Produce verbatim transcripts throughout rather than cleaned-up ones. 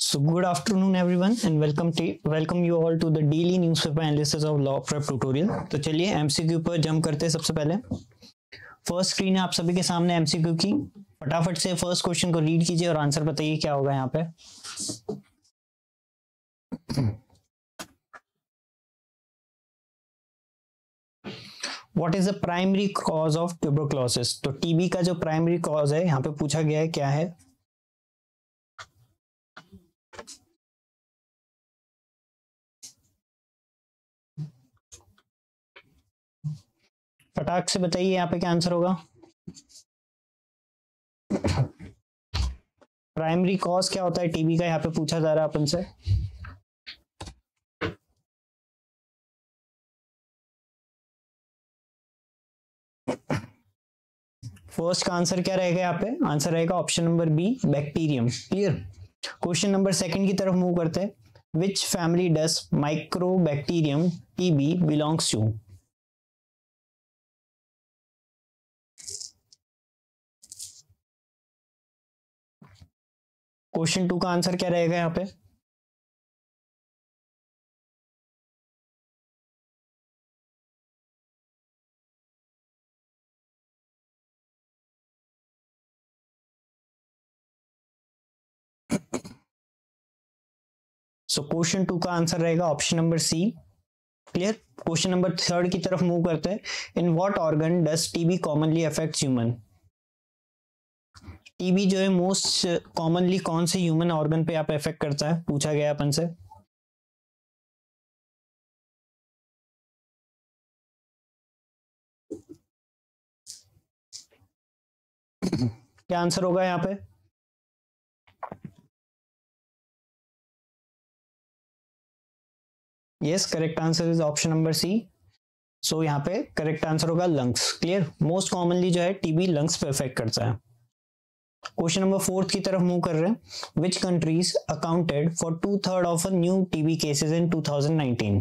So good afternoon everyone and welcome to welcome you all to the daily newspaper analysis of law prep tutorial। तो चलिए MCQ पर jump करते हैं। सबसे पहले फर्स्ट स्क्रीन है आप सभी के सामने एमसीक्यू की। फटाफट से फर्स्ट क्वेश्चन को रीड कीजिए और आंसर बताइए क्या होगा यहाँ पे। What is the primary cause of tuberculosis? तो टीबी का जो प्राइमरी कॉज है यहाँ पे पूछा गया है क्या है। फटाक से बताइए यहाँ पे क्या आंसर होगा। प्राइमरी कॉज क्या होता है टीबी का, यहाँ पे पूछा जा रहा है अपन से। फर्स्ट का आंसर क्या रहेगा यहाँ पे? आंसर रहेगा option number B, bacterium. Clear. Question number second की तरफ मूव करते हैं। Which family does mycobacterium TB belongs to? Question two का आंसर क्या रहेगा यहाँ पे? सो क्वेश्चन टू का आंसर रहेगा option number C. Clear. Question number third की तरफ मूव करते हैं। In what organ does TB commonly affects human? TB जो है मोस्ट कॉमनली कौन से ह्यूमन ऑर्गन पे आप इफेक्ट करता है, पूछा गया अपन से। क्या आंसर होगा यहाँ पे? Yes, correct answer is option number C. So यहाँ पे करेक्ट आंसर होगा लंग्स। क्लियर। मोस्ट कॉमनली जो है टीबी लंग्स पे इफेक्ट करता है। क्वेश्चन नंबर फोर्थ की तरफ मूव कर रहे हैं। Which countries accounted for two third of new TB cases in two thousand nineteen?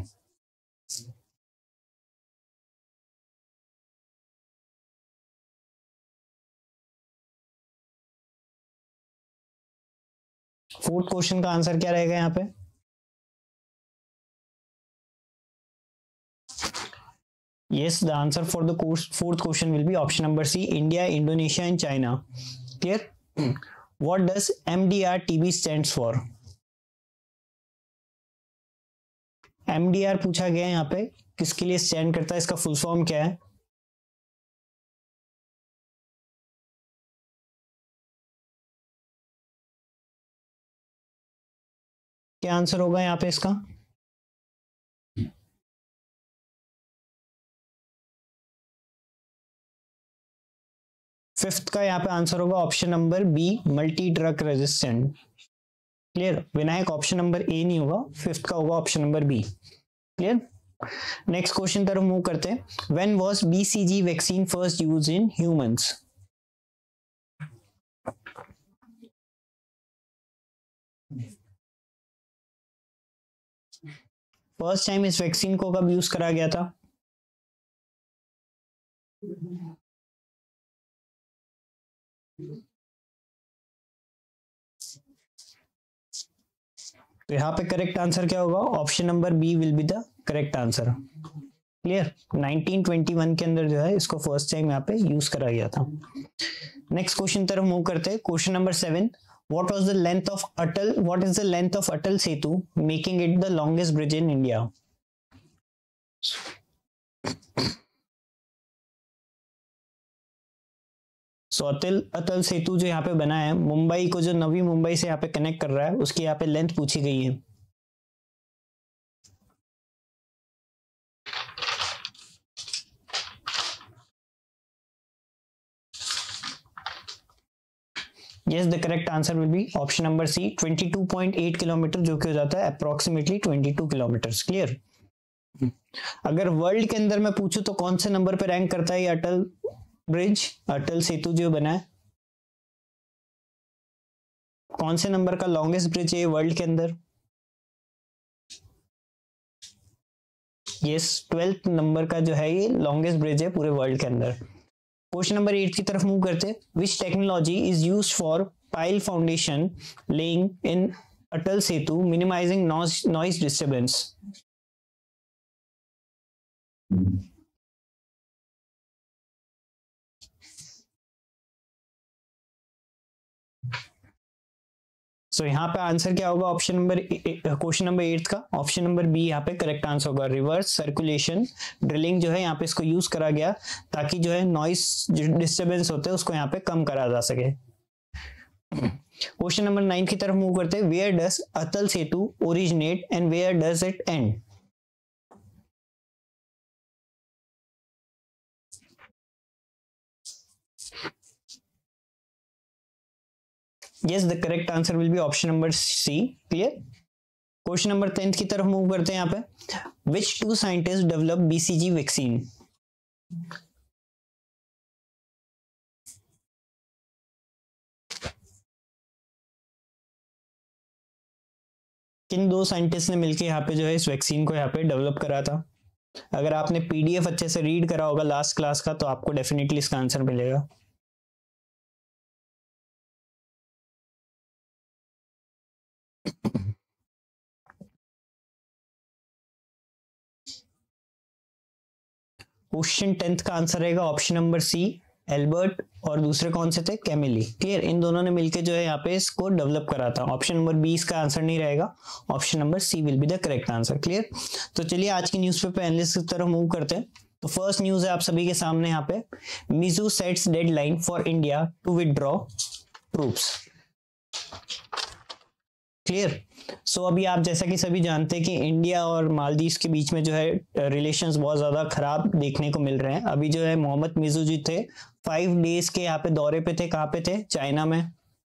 Fourth question का आंसर क्या रहेगा यहाँ पे? Yes, the answer for the course fourth question will be option number C, India, Indonesia and China. Clear? What does M D R T B stands for? M D R पूछा गया है यहाँ पे, किसके लिए स्टैंड करता है, इसका फुल फॉर्म क्या है? क्या आंसर होगा यहाँ पे इसका? फिफ्थ का यहाँ पे आंसर होगा option number B, multi drug resistant. Clear. Vinayak option number A नहीं होगा, फिफ्थ का होगा option number B. Clear. Next question तरफ मूव करते हैं। When was BCG vaccine first used in humans? First time इस वैक्सीन को कब यूज करा गया था? तो यहाँ पे करेक्ट आंसर क्या होगा? Option number B will be the correct answer. Clear. Nineteen twenty one के अंदर जो है इसको फर्स्ट टाइम यहाँ पे यूज करा गया था। नेक्स्ट क्वेश्चन तरफ मूव करते हैं। Question number seven. What was the length of Atal what is the length of Atal Setu making it the longest bridge in India? So Atal Atal Setu जो यहाँ पे बना है, मुंबई को जो नवी मुंबई से यहाँ पे कनेक्ट कर रहा है, उसकी यहाँ पे लेंथ पूछी गई है। Yes, the correct answer will be option number C, twenty two point eight kilometre, जो कि हो जाता है approximately twenty two kilometre. Clear. अगर वर्ल्ड के अंदर मैं पूछूं तो कौन से नंबर पे रैंक करता है ये अटल ब्रिज, अटल सेतु जो बना है, कौन से नंबर का लॉन्गेस्ट ब्रिज है वर्ल्ड के अंदर? यस, ट्वेल्थ नंबर का जो है ये लॉन्गेस्ट ब्रिज है पूरे वर्ल्ड के अंदर। क्वेश्चन नंबर एट की तरफ मूव करते हैं। Which technology is used for pile foundation laying in Atal Setu minimising noise disturbance? So so, यहाँ पे आंसर क्या होगा option number question number eight का? ऑप्शन नंबर बी यहाँ पे करेक्ट आंसर होगा। रिवर्स सर्कुलेशन ड्रिलिंग जो है यहाँ पे इसको यूज करा गया ताकि जो है नॉइस डिस्टर्बेंस होते हैं उसको यहाँ पे कम करा जा सके। क्वेश्चन नंबर नाइन की तरफ मूव करते हैं। Where does Atal Setu originate and where does it end? Yes, the correct answer will be option number C. Clear? Question number tenth की तरफ मूव करते हैं यहाँ पे। Which two scientists developed B C G vaccine? किन दो साइंटिस्ट ने मिलकर यहाँ पे जो है इस वैक्सीन को यहाँ पे डेवलप करा था? अगर आपने पीडीएफ अच्छे से रीड करा होगा लास्ट क्लास का तो आपको डेफिनेटली इसका आंसर मिलेगा। क्वेश्चन टेंथ का आंसर रहेगा ऑप्शन नंबर सी, एल्बर्ट, और दूसरे कौन से थे? कैमिली। क्लियर? इन दोनों ने मिलकर जो है यहाँ पे इसको डेवलप करा था। ऑप्शन नंबर बी इसका आंसर नहीं रहेगा, option number C will be the correct answer. Clear? तो चलिए आज की न्यूज़पेपर एनालिसिस की तरफ मूव करते हैं। तो फर्स्ट न्यूज है आप सभी के सामने यहाँ पे, Muizzu sets deadline for India to withdraw troops. Clear? So so, अभी आप जैसा कि सभी जानते हैं कि इंडिया और मालदीव्स के बीच में जो है रिलेशंस बहुत ज्यादा खराब देखने को मिल रहे हैं। अभी जो है मोहम्मद मिजू जी थे फाइव डेज के यहाँ पे दौरे पे थे। कहाँ पे थे? चाइना में।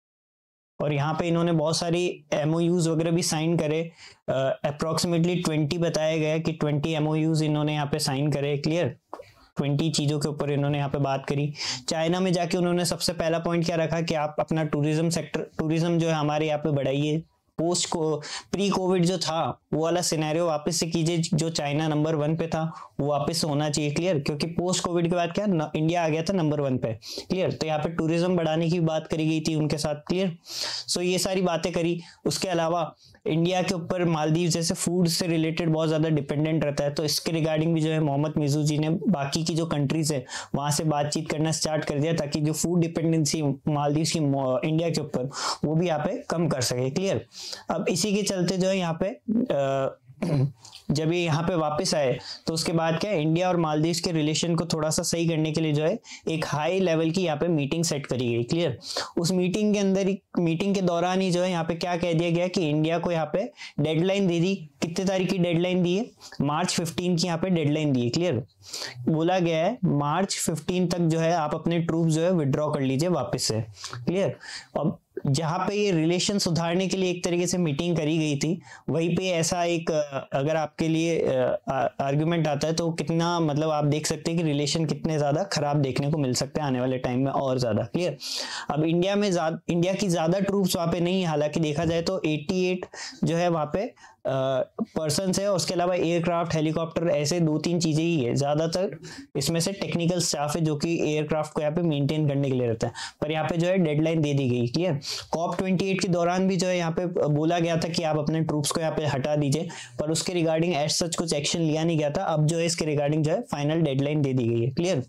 और यहाँ पे इन्होंने बहुत सारी एमओयूज वगैरह भी साइन करे। अप्रोक्सीमेटली ट्वेंटी बताया गया कि ट्वेंटी एमओयूज इन्होंने यहाँ पे साइन करे। क्लियर? ट्वेंटी चीजों के ऊपर इन्होंने यहाँ पे बात करी। चाइना में जाके उन्होंने सबसे पहला पॉइंट क्या रखा कि आप अपना टूरिज्म सेक्टर, टूरिज्म जो है हमारे यहाँ पे बढ़ाइए। पोस्ट को प्री कोविड जो था वो वाला सिनेरियो वापस से कीजिए, जो चाइना नंबर वन पे था वो वापस से होना चाहिए। क्लियर? क्योंकि पोस्ट कोविड के बाद क्या इंडिया आ गया था नंबर वन पे। क्लियर? तो यहाँ पे टूरिज्म बढ़ाने की बात करी गई थी उनके साथ। क्लियर? सो ये सारी बातें करी। उसके अलावा इंडिया के ऊपर मालदीव जैसे फूड से रिलेटेड बहुत ज्यादा डिपेंडेंट रहता है, तो इसके रिगार्डिंग भी जो है मोहम्मद मिजू जी ने बाकी की जो कंट्रीज है वहां से बातचीत करना स्टार्ट कर दिया ताकि जो फूड डिपेंडेंसी मालदीव की इंडिया के ऊपर वो भी यहाँ पे कम कर सके। क्लियर? अब इसी के चलते जो है यहाँ पे आ, जब ये यहाँ पे वापस आए तो उसके बाद क्या इंडिया और मालदीव्स के रिलेशन को थोड़ा सा सही करने के लिए जो है एक हाई लेवल की यहाँ पे मीटिंग सेट करी गई। क्लियर? उस मीटिंग के अंदर ही, मीटिंग के दौरान ही जो है यहाँ पे क्या कह दिया गया कि इंडिया को यहाँ पे डेडलाइन दे दी। कितने तारीख की डेडलाइन दी है? मार्च फिफ्टीन की यहाँ पे डेडलाइन दी है। क्लियर? बोला गया है मार्च फिफ्टीन तक जो है आप अपने ट्रूप जो है विड्रॉ कर लीजिए वापस से। क्लियर? अब जहां पे ये रिलेशन सुधारने के लिए एक तरीके से मीटिंग करी गई थी, वहीं पे ऐसा एक अगर आपके लिए आर्गुमेंट आता है तो कितना मतलब आप देख सकते हैं कि रिलेशन कितने ज्यादा खराब देखने को मिल सकते हैं आने वाले टाइम में और ज्यादा। क्लियर? अब इंडिया में इंडिया की ज्यादा ट्रूप्स वहां पे नहीं, हालांकि देखा जाए तो अट्ठासी जो है वहां पे पर्सन है, उसके अलावा एयरक्राफ्ट, हेलीकॉप्टर, ऐसे दो तीन चीजें ही है। ज्यादातर इसमें से टेक्निकल स्टाफ है जो कि एयरक्राफ्ट को यहाँ पे मेंटेन करने के लिए रहता है। पर यहाँ पे जो है डेडलाइन दे दी गई। क्लियर? कॉप अट्ठाईस के दौरान भी जो है यहाँ पे बोला गया था कि आप अपने ट्रूप्स को यहाँ पे हटा दीजिए, पर उसके रिगार्डिंग एज सच कुछ एक्शन लिया नहीं गया था। अब जो है इसके रिगार्डिंग जो है फाइनल डेडलाइन दे दी गई है। क्लियर?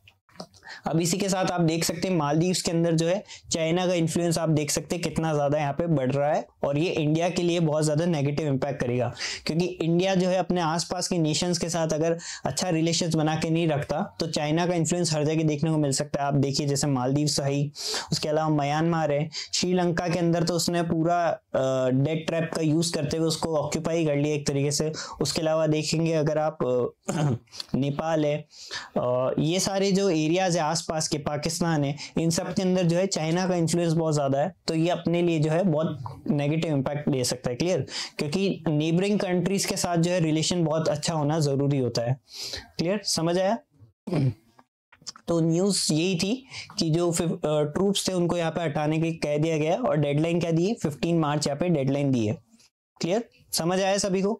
अब इसी के साथ आप देख सकते हैं मालदीव्स के अंदर जो है चाइना का इन्फ्लुएंस आप देख सकते हैं कितना ज्यादा यहाँ पे बढ़ रहा है, और ये इंडिया के लिए बहुत ज्यादा नेगेटिव इंपैक्ट करेगा, क्योंकि इंडिया जो है अपने आसपास के नेशंस के साथ अगर अच्छा रिलेशंस बना के नहीं रखता तो चाइना का इन्फ्लुएंस हर जगह देखने को मिल सकता है। आप देखिए जैसे मालदीव सही, उसके अलावा म्यांमार है, श्रीलंका के अंदर तो उसने पूरा डेट ट्रैप का यूज करते हुए उसको ऑक्यूपाई कर लिया एक तरीके से। उसके अलावा देखेंगे अगर आप नेपाल है, ये सारे जो एरियाज है आसपास के, पाकिस्तान है, इन सब के अंदर जो है चाइना का इन्फ्लुएंस बहुत ज्यादा है, तो ये अपने लिए जो है बहुत नेगेटिव इंपैक्ट दे सकता है। क्लियर? क्योंकि नेबरिंग कंट्रीज के साथ जो है रिलेशन बहुत अच्छा होना जरूरी होता है। क्लियर? समझ आया? तो न्यूज यही थी कि जो ट्रूप्स थे उनको यहाँ पे हटाने के कह दिया गया, और डेडलाइन क्या दी है? फिफ्टीन मार्च यहाँ पे डेडलाइन दी है। क्लियर? समझ आया सभी को?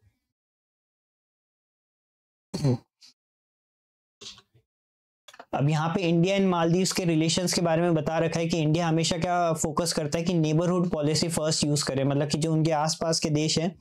अब यहाँ पे इंडिया एंड मालदीव्स के रिलेशंस के बारे में बता रखा है कि इंडिया हमेशा क्या फोकस करता है कि नेबरहुड पॉलिसी फर्स्ट यूज करे, मतलब कि जो उनके आसपास के देश हैं।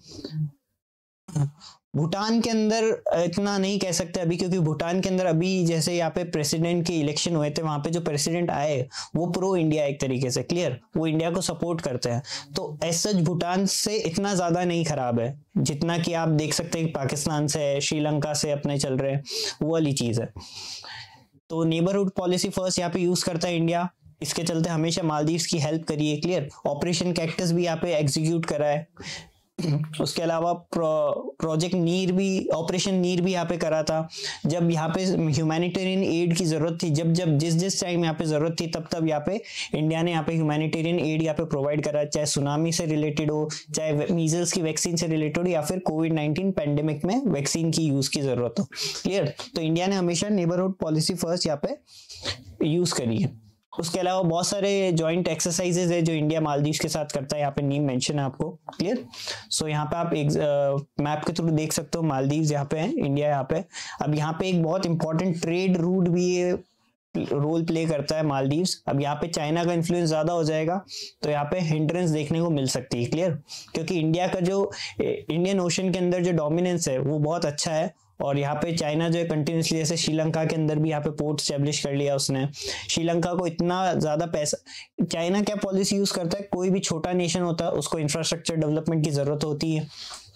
भूटान के अंदर इतना नहीं कह सकते अभी, क्योंकि भूटान के अंदर अभी जैसे यहाँ पे प्रेसिडेंट के इलेक्शन हुए थे, वहां पे जो प्रेसिडेंट आए वो प्रो इंडिया एक तरीके से, क्लियर, वो इंडिया को सपोर्ट करते हैं। तो एज सच भूटान से इतना ज्यादा नहीं खराब है जितना कि आप देख सकते हैं पाकिस्तान से, श्रीलंका से अपने चल रहे हैं, वो वाली चीज है। तो नेबरहुड पॉलिसी फर्स्ट यहाँ पे यूज करता है इंडिया, इसके चलते हमेशा मालदीव्स की हेल्प करी है, क्लियर। ऑपरेशन कैक्टस भी यहाँ पे एग्जीक्यूट करा है। उसके अलावा प्रो, प्रोजेक्ट नीर भी, ऑपरेशन नीर भी यहाँ पे करा था। जब यहाँ पे ह्यूमैनिटेरियन एड की जरूरत थी, जब जब जिस जिस टाइम यहाँ पे जरूरत थी, तब तब यहाँ पे इंडिया ने यहाँ पे ह्यूमैनिटेरियन एड यहाँ पे प्रोवाइड करा, चाहे सुनामी से रिलेटेड हो, चाहे मीजल्स की वैक्सीन से रिलेटेड हो, या फिर कोविड नाइनटीन पेंडेमिक में वैक्सीन की यूज की जरूरत हो, क्लियर। तो इंडिया ने हमेशा नेबरहुड पॉलिसी फर्स्ट यहाँ पे यूज करी है। उसके अलावा बहुत सारे जॉइंट एक्सरसाइजेज है जो इंडिया मालदीव्स के साथ करता है, यहाँ पे नीम मेंशन है आपको, क्लियर। सो यहाँ पे आप एक मैप के थ्रू देख सकते हो मालदीव्स यहाँ पे है, इंडिया यहाँ पे। अब यहाँ पे एक बहुत इंपॉर्टेंट ट्रेड रूट भी ये रोल प्ले करता है मालदीव्स। अब यहाँ पे चाइना का इन्फ्लुएंस ज्यादा हो जाएगा तो यहाँ पे हिंड्रेंस देखने को मिल सकती है, क्लियर, क्योंकि इंडिया का जो इंडियन ओशन के अंदर जो डोमिनेंस है वो बहुत अच्छा है। और यहाँ पे चाइना जो है कंटिन्यूसली, जैसे श्रीलंका के अंदर भी यहाँ पे पोर्ट स्टैब्लिश कर लिया उसने। श्रीलंका को इतना ज्यादा पैसा, चाइना क्या पॉलिसी यूज करता है, कोई भी छोटा नेशन होता है उसको इंफ्रास्ट्रक्चर डेवलपमेंट की जरूरत होती है,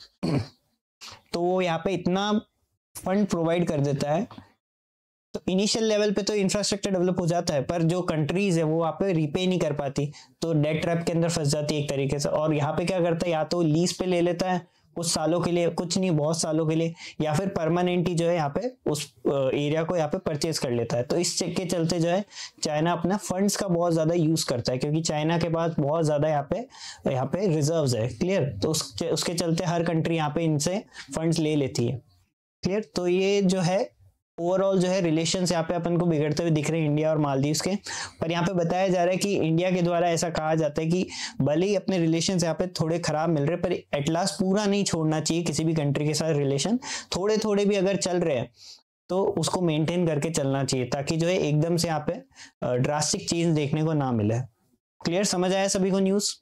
तो वो यहाँ पे इतना फंड प्रोवाइड कर देता है, तो इनिशियल लेवल पे तो इंफ्रास्ट्रक्चर डेवलप हो जाता है, पर जो कंट्रीज है वो वहाँ पे रीपे नहीं कर पाती, तो डेट ट्रैप के अंदर फंस जाती है एक तरीके से। और यहाँ पे क्या करता है, या तो लीज पे ले लेता है कुछ सालों के लिए, कुछ नहीं बहुत सालों के लिए, या फिर परमानेंटली जो है यहाँ पे उस एरिया को यहाँ पे परचेज कर लेता है। तो इस चेक के चलते जो है चाइना अपना फंड्स का बहुत ज्यादा यूज करता है, क्योंकि चाइना के पास बहुत ज्यादा यहाँ पे यहाँ पे रिजर्व्स है, क्लियर। तो उसके उसके चलते हर कंट्री यहाँ पे इनसे फंड्स ले लेती है, क्लियर। तो ये जो है ओवरऑल जो है रिलेशंस यहाँ पे अपन को बिगड़ते हुए दिख रहे हैं इंडिया और मालदीव्स के। पर यहाँ पे बताया जा रहा है कि इंडिया के द्वारा ऐसा कहा जाता है कि भले ही अपने रिलेशंस यहाँ पे थोड़े खराब मिल रहे हैं, पर एट लास्ट पूरा नहीं छोड़ना चाहिए किसी भी कंट्री के साथ रिलेशन। थोड़े थोड़े भी अगर चल रहे हैं तो उसको मेंटेन करके चलना चाहिए, ताकि जो है एकदम से यहाँ पे ड्रास्टिक चेंज देखने को ना मिले। क्लियर, समझ आया सभी को न्यूज?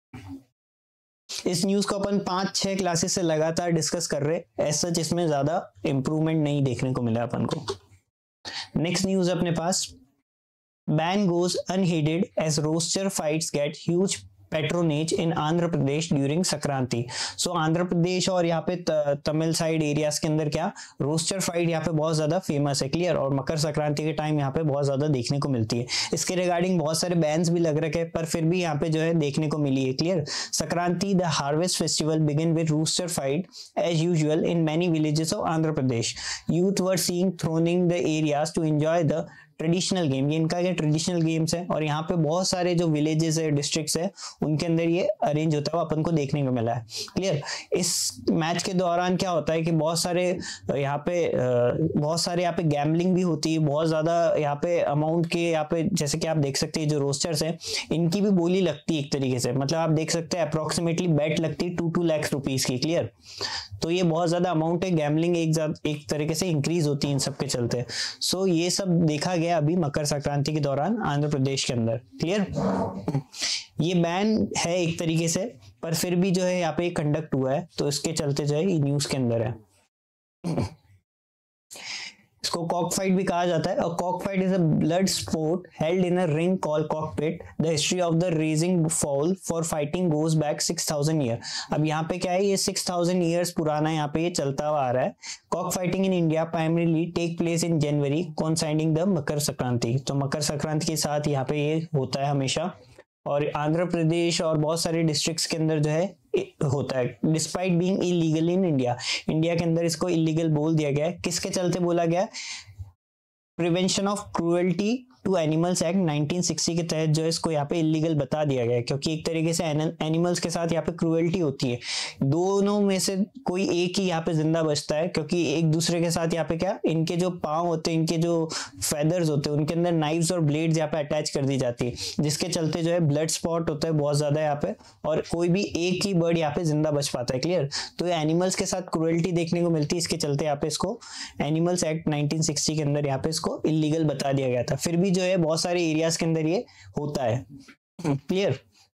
इस न्यूज को अपन पांच छह क्लासेस से लगातार डिस्कस कर रहे, एज सच इसमें ज्यादा इंप्रूवमेंट नहीं देखने को मिला अपन को। नेक्स्ट न्यूज अपने पास, ban goes unheeded as rooster fights get huge patronage in Andhra Pradesh during Sankranti. So Andhra Pradesh और यहाँ पे तमिल साइड एरियाज के अंदर क्या रोस्टर फाइट यहाँ पे बहुत ज्यादा फेमस है, क्लियर। और मकर संक्रांति के टाइम यहाँ पे बहुत ज्यादा देखने को मिलती है। इसके रिगार्डिंग बहुत सारे बैन्स भी लग रखे हैं, पर फिर भी यहाँ पे जो है देखने को मिली है, clear. Sankranti the harvest festival begin with rooster fight as usual in many villages of Andhra Pradesh. Youth were seeing thronging the areas to enjoy the traditional game. ये इनका क्या ट्रेडिशनल गेम्स है, और यहाँ पे बहुत सारे जो विलेजेस है, डिस्ट्रिक्ट्स है, उनके अंदर ये अरेंज होता है, अपन को देखने को मिला है, क्लियर। इस मैच के दौरान क्या होता है कि बहुत सारे यहाँ पे बहुत सारे यहाँ पे गैम्बलिंग भी होती है, बहुत ज्यादा यहाँ पे अमाउंट के यहाँ पे, जैसे कि आप देख सकते हैं जो रोस्टर्स है इनकी भी बोली लगती है एक तरीके से, मतलब आप देख सकते हैं अप्रोक्सीमेटली बेट लगती है टू टू लाख रुपीज की, क्लियर। तो ये बहुत ज्यादा अमाउंट है, गैम्बलिंग एक एक तरीके से इंक्रीज होती है इन सब के चलते। सो ये सब देखा गया अभी मकर संक्रांति के दौरान आंध्र प्रदेश के अंदर, क्लियर। ये बैन है एक तरीके से, पर फिर भी जो है यहाँ पे कंडक्ट हुआ है, तो इसके चलते जो है ये न्यूज के अंदर है। इसको कॉक फाइट भी कहा जाता है। और cock fight is a blood sport held in a ring called cockpit. The history of the raising fowl for fighting goes back six thousand year. अब यहाँ पे क्या है, ये सिक्स थाउजेंड ईयर्स पुराना यहाँ पे ये चलता हुआ आ रहा है। Cock fighting in India primarily take place in January coinciding the Makar Sankranti. तो मकर संक्रांति के साथ यहाँ पे ये होता है हमेशा। और आंध्र प्रदेश और बहुत सारे डिस्ट्रिक्ट्स के अंदर जो है होता है, despite being illegal in India. India के अंदर इसको इलीगल बोल दिया गया है। किसके चलते बोला गया? Prevention of cruelty to animals act nineteen sixty के तहत जो है इसको यहाँ पे इलीगल बता दिया गया है, क्योंकि एक तरीके से एनिमल्स के साथ यहाँ पे क्रूएल्टी होती है। दोनों में से कोई एक ही यहाँ पे जिंदा बचता है, क्योंकि एक दूसरे के साथ यहाँ पे क्या इनके जो पाँव होते हैं, इनके जो फेदर्स होते हैं, उनके अंदर नाइव्स और ब्लेड्स यहाँ पे अटैच कर दी जाती है, जिसके चलते जो है ब्लड स्पॉट होता है बहुत ज्यादा यहाँ पे, और कोई भी एक ही बर्ड यहाँ पे जिंदा बच पाता है। क्लियर? तो ये एनिमल्स के साथ क्रूएल्टी देखने को मिलती है, इसके चलते यहाँ पे इसको एनिमल्स एक्ट नाइनटीन सिक्सटी के अंदर यहाँ पे इसको इलीगल बता दिया गया था। फिर भी जो है बहुत सारे एरियाज के अंदर ये होता है। Clear?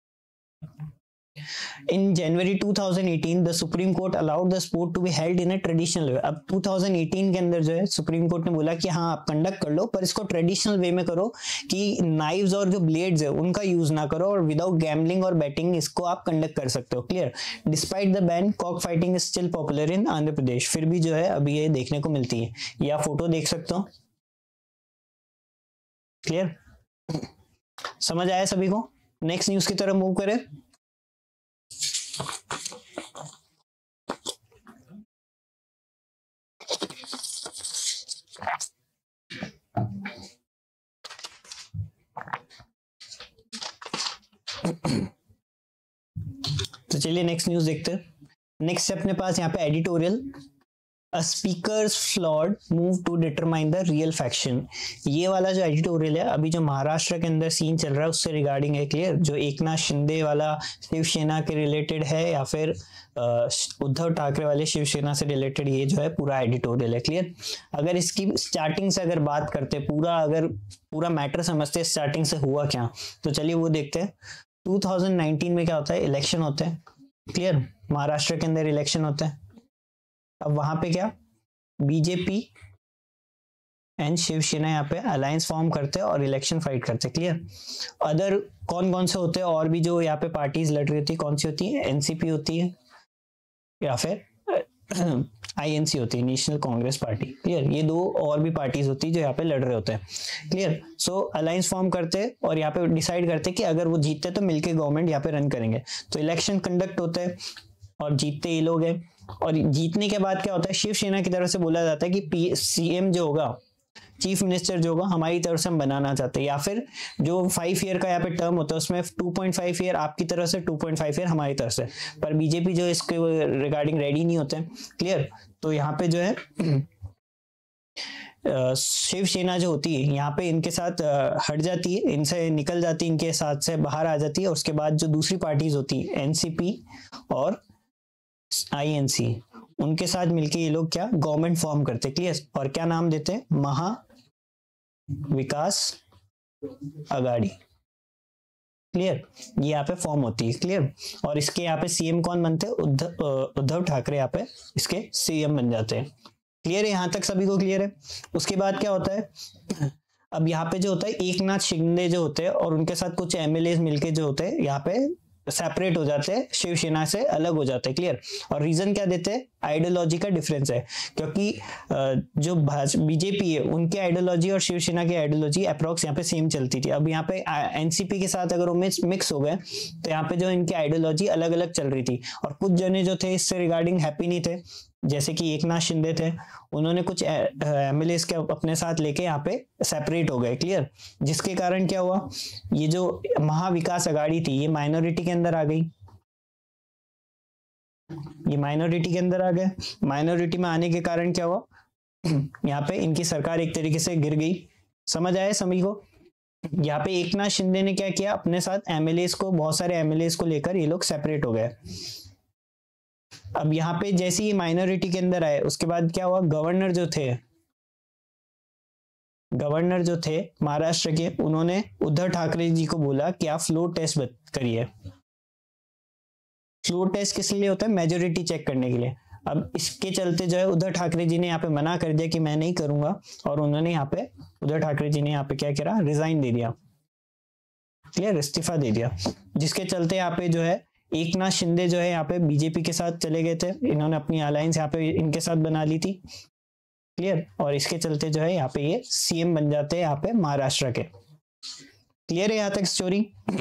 In January twenty eighteen, the Supreme Court allowed the sport to be held in a traditional way. अब twenty eighteen के अंदर जो है सुप्रीम कोर्ट ने बोला कि हाँ आप कंडक्ट कर लो, पर इसको ट्रेडिशनल वे में करो, कि नाइव्स और जो ब्लेड्स है उनका यूज ना करो, और विदाउट गैम्बलिंग और बैटिंग इसको आप कंडक्ट कर सकते हो। Clear? Despite the ban, cock fighting is still popular in Andhra Pradesh. फिर भी जो है अभी ये देखने को मिलती है, या फोटो देख सकते हो। क्लियर? समझ आया सभी को? नेक्स्ट न्यूज की तरफ मूव करें। तो चलिए नेक्स्ट न्यूज देखते हैं। नेक्स्ट है अपने पास यहाँ पे editorial, a speakers flawed move to determine the real faction. ये वाला जो एडिटोरियल है, अभी जो महाराष्ट्र के अंदर सीन चल रहा है उससे रिगार्डिंग है। क्लियर? जो एकनाथ शिंदे वाला शिवसेना के रिलेटेड है, या फिर उद्धव ठाकरे वाले शिवसेना से रिलेटेड, ये जो है पूरा एडिटोरियल है। क्लियर? अगर इसकी स्टार्टिंग से अगर बात करते, पूरा अगर पूरा मैटर समझते स्टार्टिंग से हुआ क्या, तो चलिए वो देखते हैं। टू थाउजेंड नाइनटीन में क्या होता है, इलेक्शन होते हैं। क्लियर? महाराष्ट्र के अंदर इलेक्शन होते हैं। अब वहां पे क्या बीजेपी एंड शिवसेना यहाँ पे अलायंस फॉर्म करते हैं और इलेक्शन फाइट करते हैं। क्लियर? अदर कौन कौन से होते हैं और भी जो यहाँ पे पार्टीज लड़ रही होती है, कौन सी होती है? एनसीपी होती है, या फिर आईएनसी होती है, नेशनल कांग्रेस पार्टी। क्लियर? ये दो और भी पार्टीज होती है जो यहाँ पे लड़ रहे होते हैं। क्लियर? सो अलायंस फॉर्म करते हैं और यहाँ पे डिसाइड करते हैं कि अगर वो जीतते हैं तो मिलके गवर्नमेंट यहाँ पे रन करेंगे। तो इलेक्शन कंडक्ट होते हैं और जीतते ये लोग हैं, और जीतने के बाद क्या होता है, शिवसेना की तरफ से बोला जाता है कि सीएम जो होगा, चीफ मिनिस्टर जो होगा, हमारी तरफ से हम बनाना चाहते हैं, या फिर जो फाइव ईयर का यहाँ पे टर्म होता है उसमें टू पॉइंट फाइव ईयर आपकी तरफ से, टू पॉइंट फाइव ईयर हमारी तरफ से। पर बीजेपी जो इसके रिगार्डिंग रेडी नहीं होते हैं। क्लियर? तो यहाँ पे जो है शिवसेना जो होती है यहाँ पे इनके साथ हट जाती है, इनसे निकल जाती है, इनके साथ से बाहर आ जाती है। और उसके बाद जो दूसरी पार्टीज होती है एनसीपी और आईएनसी, उनके साथ मिलके ये लोग क्या गवर्नमेंट फॉर्म करते। क्लियर? और क्या नाम देते हैं? महा विकास अगाड़ी। क्लियर? ये यहाँ पे फॉर्म होती है। क्लियर? और इसके यहाँ पे सीएम कौन बनते हैं? उद्धव उद्धव ठाकरे यहाँ पे इसके सीएम बन जाते हैं। क्लियर है? यहाँ तक सभी को क्लियर है? उसके बाद क्या होता है, अब यहाँ पे जो होता है एकनाथ शिंदे जो होते हैं और उनके साथ कुछ एमएलए मिलके जो होते हैं यहाँ पे सेपरेट हो जाते हैं, शिवसेना से अलग हो जाते हैं। क्लियर? और रीजन क्या देते हैं? आइडियोलॉजी का डिफरेंस है, क्योंकि जो बीजेपी है उनकी आइडियोलॉजी और शिवसेना की आइडियोलॉजी अप्रॉक्स यहाँ पे सेम चलती थी। अब यहाँ पे एनसीपी के साथ अगर वो मिक्स हो गए तो यहाँ पे जो इनकी आइडियोलॉजी अलग अलग चल रही थी, और कुछ जने जो थे इससे रिगार्डिंग हैप्पी नहीं थे, जैसे कि एकनाथ शिंदे थे, उन्होंने कुछ एमएलए के अपने साथ लेके यहाँ पे सेपरेट हो गए। क्लियर? जिसके कारण क्या हुआ, ये जो महाविकास अघाड़ी थी ये माइनॉरिटी के अंदर आ गई, ये माइनॉरिटी के अंदर आ गए। माइनॉरिटी में आने के कारण क्या हुआ, यहाँ पे इनकी सरकार एक तरीके से गिर गई। समझ आया सभी को? यहाँ पे एकनाथ शिंदे ने क्या किया, अपने साथ एमएलए को, बहुत सारे एमएलए को लेकर ये लोग सेपरेट हो गए। अब यहाँ पे जैसे ही माइनॉरिटी के अंदर आए उसके बाद क्या हुआ, गवर्नर जो थे गवर्नर जो थे महाराष्ट्र के, उन्होंने उद्धव ठाकरे जी को बोला कि आप फ्लोर टेस्ट करिए। फ्लोर टेस्ट किस लिए होता है? मेजोरिटी चेक करने के लिए। अब इसके चलते जो है उद्धव ठाकरे जी ने यहाँ पे मना कर दिया कि मैं नहीं करूंगा, और उन्होंने यहाँ पे उद्धव ठाकरे जी ने यहाँ पे क्या करा, रिजाइन दे दिया। क्लियर? इस्तीफा दे दिया, जिसके चलते यहाँ पे जो है एकनाथ शिंदे जो है यहाँ पे बीजेपी के साथ चले गए थे, इन्होंने अपनी अलायंस यहाँ पे इनके साथ बना ली थी। क्लियर? और इसके चलते जो है यहाँ पे ये सीएम बन जाते हैं यहाँ पे महाराष्ट्र के। क्लियर है यहाँ तक स्टोरी?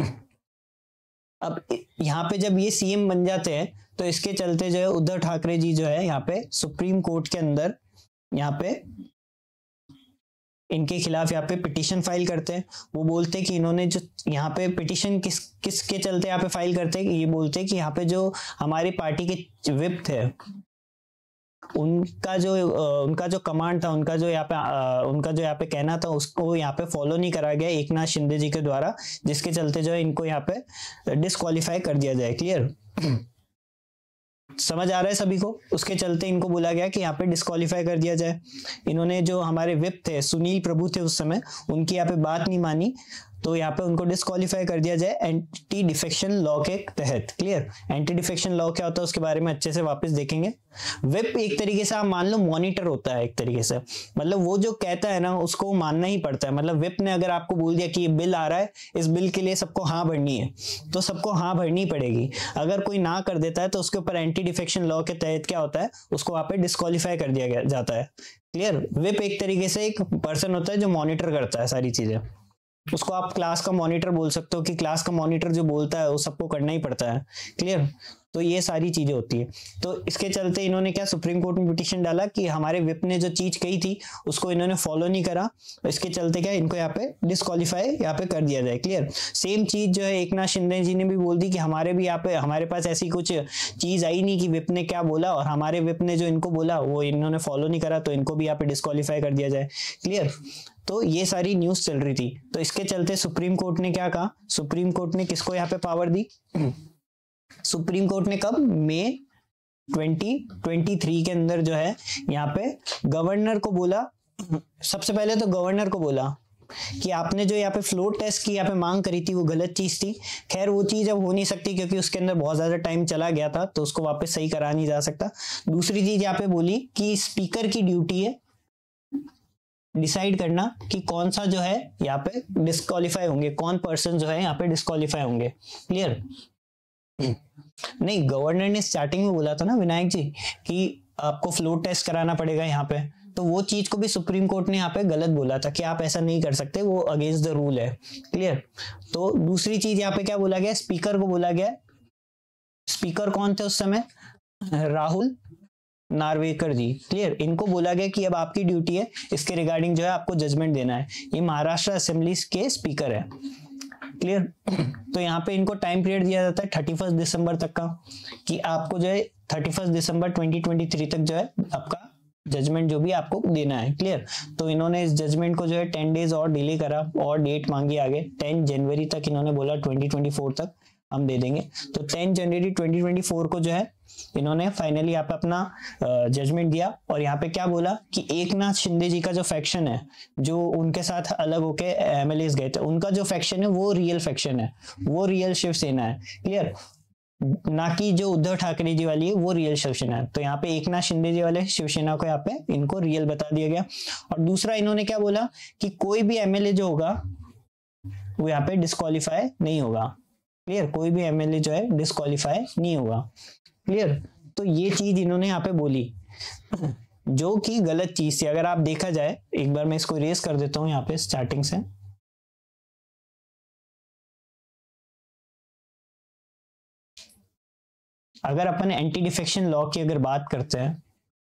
अब यहाँ पे जब ये सीएम बन जाते हैं तो इसके चलते जो है उद्धव ठाकरे जी जो है यहाँ पे सुप्रीम कोर्ट के अंदर यहाँ पे इनके खिलाफ यहाँ पे पिटीशन फाइल करते हैं। वो बोलते हैं कि इन्होंने जो यहाँ पे पिटीशन किस किसके चलते यहाँ पे फाइल करते हैं, ये बोलते हैं कि यहाँ पे जो हमारी पार्टी के विप थे उनका जो उनका जो कमांड था, उनका जो यहाँ पे उनका जो यहाँ पे कहना था उसको यहाँ पे फॉलो नहीं करा गया एकनाथ शिंदे जी के द्वारा, जिसके चलते जो है इनको यहाँ पे डिस्क्वालीफाई कर दिया जाए। क्लियर, समझ आ रहा है सभी को? उसके चलते इनको बोला गया कि यहाँ पे डिस्क्वालीफाई कर दिया जाए। इन्होंने जो हमारे विप थे सुनील प्रभु थे उस समय, उनकी यहाँ पे बात नहीं मानी, तो यहाँ पे उनको डिस्क्वालीफाई कर दिया जाए एंटी डिफेक्शन लॉ के तहत। क्लियर, एंटी डिफेक्शन लॉ क्या होता है उसके बारे में अच्छे से वापस देखेंगे। विप एक तरीके से आप मान लो मॉनिटर होता है एक तरीके से, मतलब वो जो कहता है ना उसको मानना ही पड़ता है। मतलब विप ने अगर आपको बोल दिया कि ये बिल आ रहा है, इस बिल के लिए सबको हाँ भरनी है, तो सबको हाँ भरनी पड़ेगी। अगर कोई ना कर देता है तो उसके ऊपर एंटी डिफेक्शन लॉ के तहत क्या होता है, उसको वहां पे डिस्क्वालीफाई कर दिया जाता है। क्लियर, विप एक तरीके से एक पर्सन होता है जो मॉनिटर करता है सारी चीजें। उसको आप क्लास का मॉनिटर बोल सकते हो कि क्लास का मॉनिटर जो बोलता है वो सबको करना ही पड़ता है। क्लियर, तो ये सारी चीजें होती है। तो इसके चलते इन्होंने क्या सुप्रीम कोर्ट में पिटीशन डाला कि हमारे विप ने जो चीज कही थी उसको इन्होंने फॉलो नहीं करा, इसके चलते क्या इनको यहाँ पे डिस्क्वालीफाई यहाँ पे कर दिया जाए। क्लियर, सेम चीज जो है एकनाथ शिंदे जी ने भी बोल दी कि हमारे भी यहाँ पे हमारे पास ऐसी कुछ चीज आई नहीं कि विप ने क्या बोला और हमारे विप ने जो इनको बोला वो इन्होंने फॉलो नहीं करा, तो इनको भी यहाँ पे डिस्क्वालीफाई कर दिया जाए। क्लियर, तो ये सारी न्यूज चल रही थी। तो इसके चलते सुप्रीम कोर्ट ने क्या कहा, सुप्रीम कोर्ट ने किसको यहाँ पे पावर दी, सुप्रीम कोर्ट ने कब, मई ट्वेंटी ट्वेंटी थ्री के अंदर जो है यहाँ पे गवर्नर को बोला, सबसे पहले तो गवर्नर को बोला कि आपने जो यहाँ पे फ्लोर टेस्ट की यहाँ पे मांग करी थी वो गलत चीज थी। खैर वो चीज अब हो नहीं सकती क्योंकि उसके अंदर बहुत ज्यादा टाइम चला गया था, तो उसको वापस सही करा नहीं जा सकता। दूसरी चीज यहाँ पे बोली कि स्पीकर की ड्यूटी है डिसाइड करना कि कौन सा जो है यहाँ पे डिस्क्वालीफाई होंगे, कौन पर्सन जो है यहाँ पे डिस्क्वालीफाई होंगे। क्लियर, नहीं गवर्नर ने स्टार्टिंग में बोला था ना विनायक जी कि आपको फ्लोर टेस्ट कराना पड़ेगा यहाँ पे, तो वो चीज को भी सुप्रीम कोर्ट ने यहाँ पे गलत बोला था कि आप ऐसा नहीं कर सकते, वो अगेंस्ट द रूल है। क्लियर, तो दूसरी चीज यहाँ पे क्या बोला गया, स्पीकर को बोला गया, स्पीकर कौन थे उस समय, राहुल नार्वेकर जी। क्लियर, इनको बोला गया कि अब आपकी ड्यूटी है इसके रिगार्डिंग जो है आपको जजमेंट देना है। ये महाराष्ट्र असेंबली के स्पीकर है। क्लियर, तो यहाँ पे इनको टाइम पीरियड दिया जाता है थर्टी फर्स्ट दिसंबर तक का, कि आपको जो है thirty first December twenty twenty three तक जो है आपका जजमेंट जो भी आपको देना है। क्लियर, तो इन्होंने इस जजमेंट को जो है टेन डेज और डिले करा और डेट मांगी आगे, टेन जनवरी तक इन्होंने बोला ट्वेंटी ट्वेंटी फोर तक हम दे देंगे। तो ten January twenty twenty four को जो है इन्होंने फाइनली यहाँ पे अपना जजमेंट दिया और यहाँ पे क्या बोला कि एकनाथ शिंदे जी का जो फैक्शन है, जो उनके साथ अलग होके एमएलएस गए थे, उनका जो फैक्शन है वो रियल फैक्शन है, वो रियल शिवसेना है। क्लियर, ना कि जो उद्धव ठाकरे जी वाली है वो रियल शिवसेना है। तो यहाँ पे एकनाथ शिंदे जी वाले शिवसेना को यहाँ पे इनको रियल बता दिया गया। और दूसरा इन्होंने क्या बोला कि कोई भी एमएलए जो होगा वो यहाँ पे डिस्क्वालीफाई नहीं होगा। क्लियर, कोई भी एमएलए जो है डिस्क्वालीफाई नहीं होगा। क्लियर, तो ये चीज इन्होंने यहाँ पे बोली जो कि गलत चीज थी। अगर आप देखा जाए, एक बार मैं इसको इरेज कर देता हूं यहाँ पे स्टार्टिंग से, अगर अपन एंटी डिफेक्शन लॉ की अगर बात करते हैं,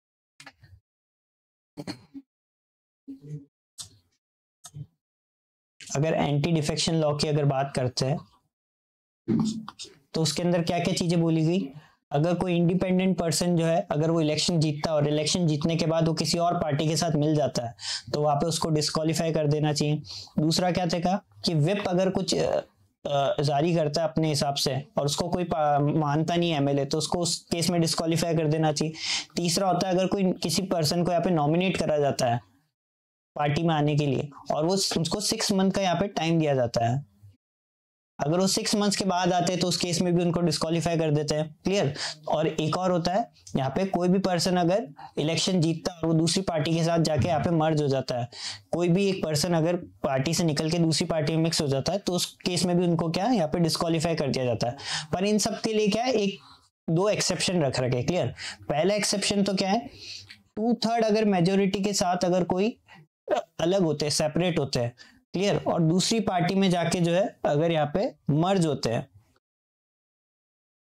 अगर एंटी डिफेक्शन लॉ की अगर बात करते हैं तो उसके अंदर क्या क्या चीजें बोली गई। अगर कोई इंडिपेंडेंट पर्सन जो है अगर वो इलेक्शन जीतता है और इलेक्शन जीतने के बाद वो किसी और पार्टी के साथ मिल जाता है तो वहां पे उसको डिस्क्वालीफाई कर देना चाहिए। दूसरा क्या था कि विप अगर कुछ जारी करता है अपने हिसाब से और उसको कोई मानता नहीं एमएलए तो उसको उस केस में डिस्क्वालीफाई कर देना चाहिए। तीसरा होता है अगर कोई किसी पर्सन को यहाँ पे नॉमिनेट करा जाता है पार्टी में आने के लिए और वो उसको सिक्स मंथ का यहाँ पे टाइम दिया जाता है, अगर वो सिक्स मंथ्स के बाद आते हैं तो उस केस में भी उनको डिस्क्वालीफाई कर देते हैं। क्लियर, और एक और होता है यहाँ पे कोई भी पर्सन अगर इलेक्शन जीतता है और वो दूसरी पार्टी के साथ जाके यहाँ पे मर्ज हो जाता है, कोई भी एक पर्सन अगर पार्टी से निकल के दूसरी पार्टी में मिक्स हो जाता है तो उस केस में भी उनको क्या यहाँ पे डिस्क्वालीफाई कर दिया जाता है। पर इन सब के लिए क्या है, एक दो एक्सेप्शन रख रखे। क्लियर, पहला एक्सेप्शन तो क्या है, टू थर्ड अगर मेजोरिटी के साथ अगर कोई अलग होते हैं, सेपरेट होते हैं। क्लियर, और दूसरी पार्टी में जाके जो है अगर यहाँ पे मर्ज होते हैं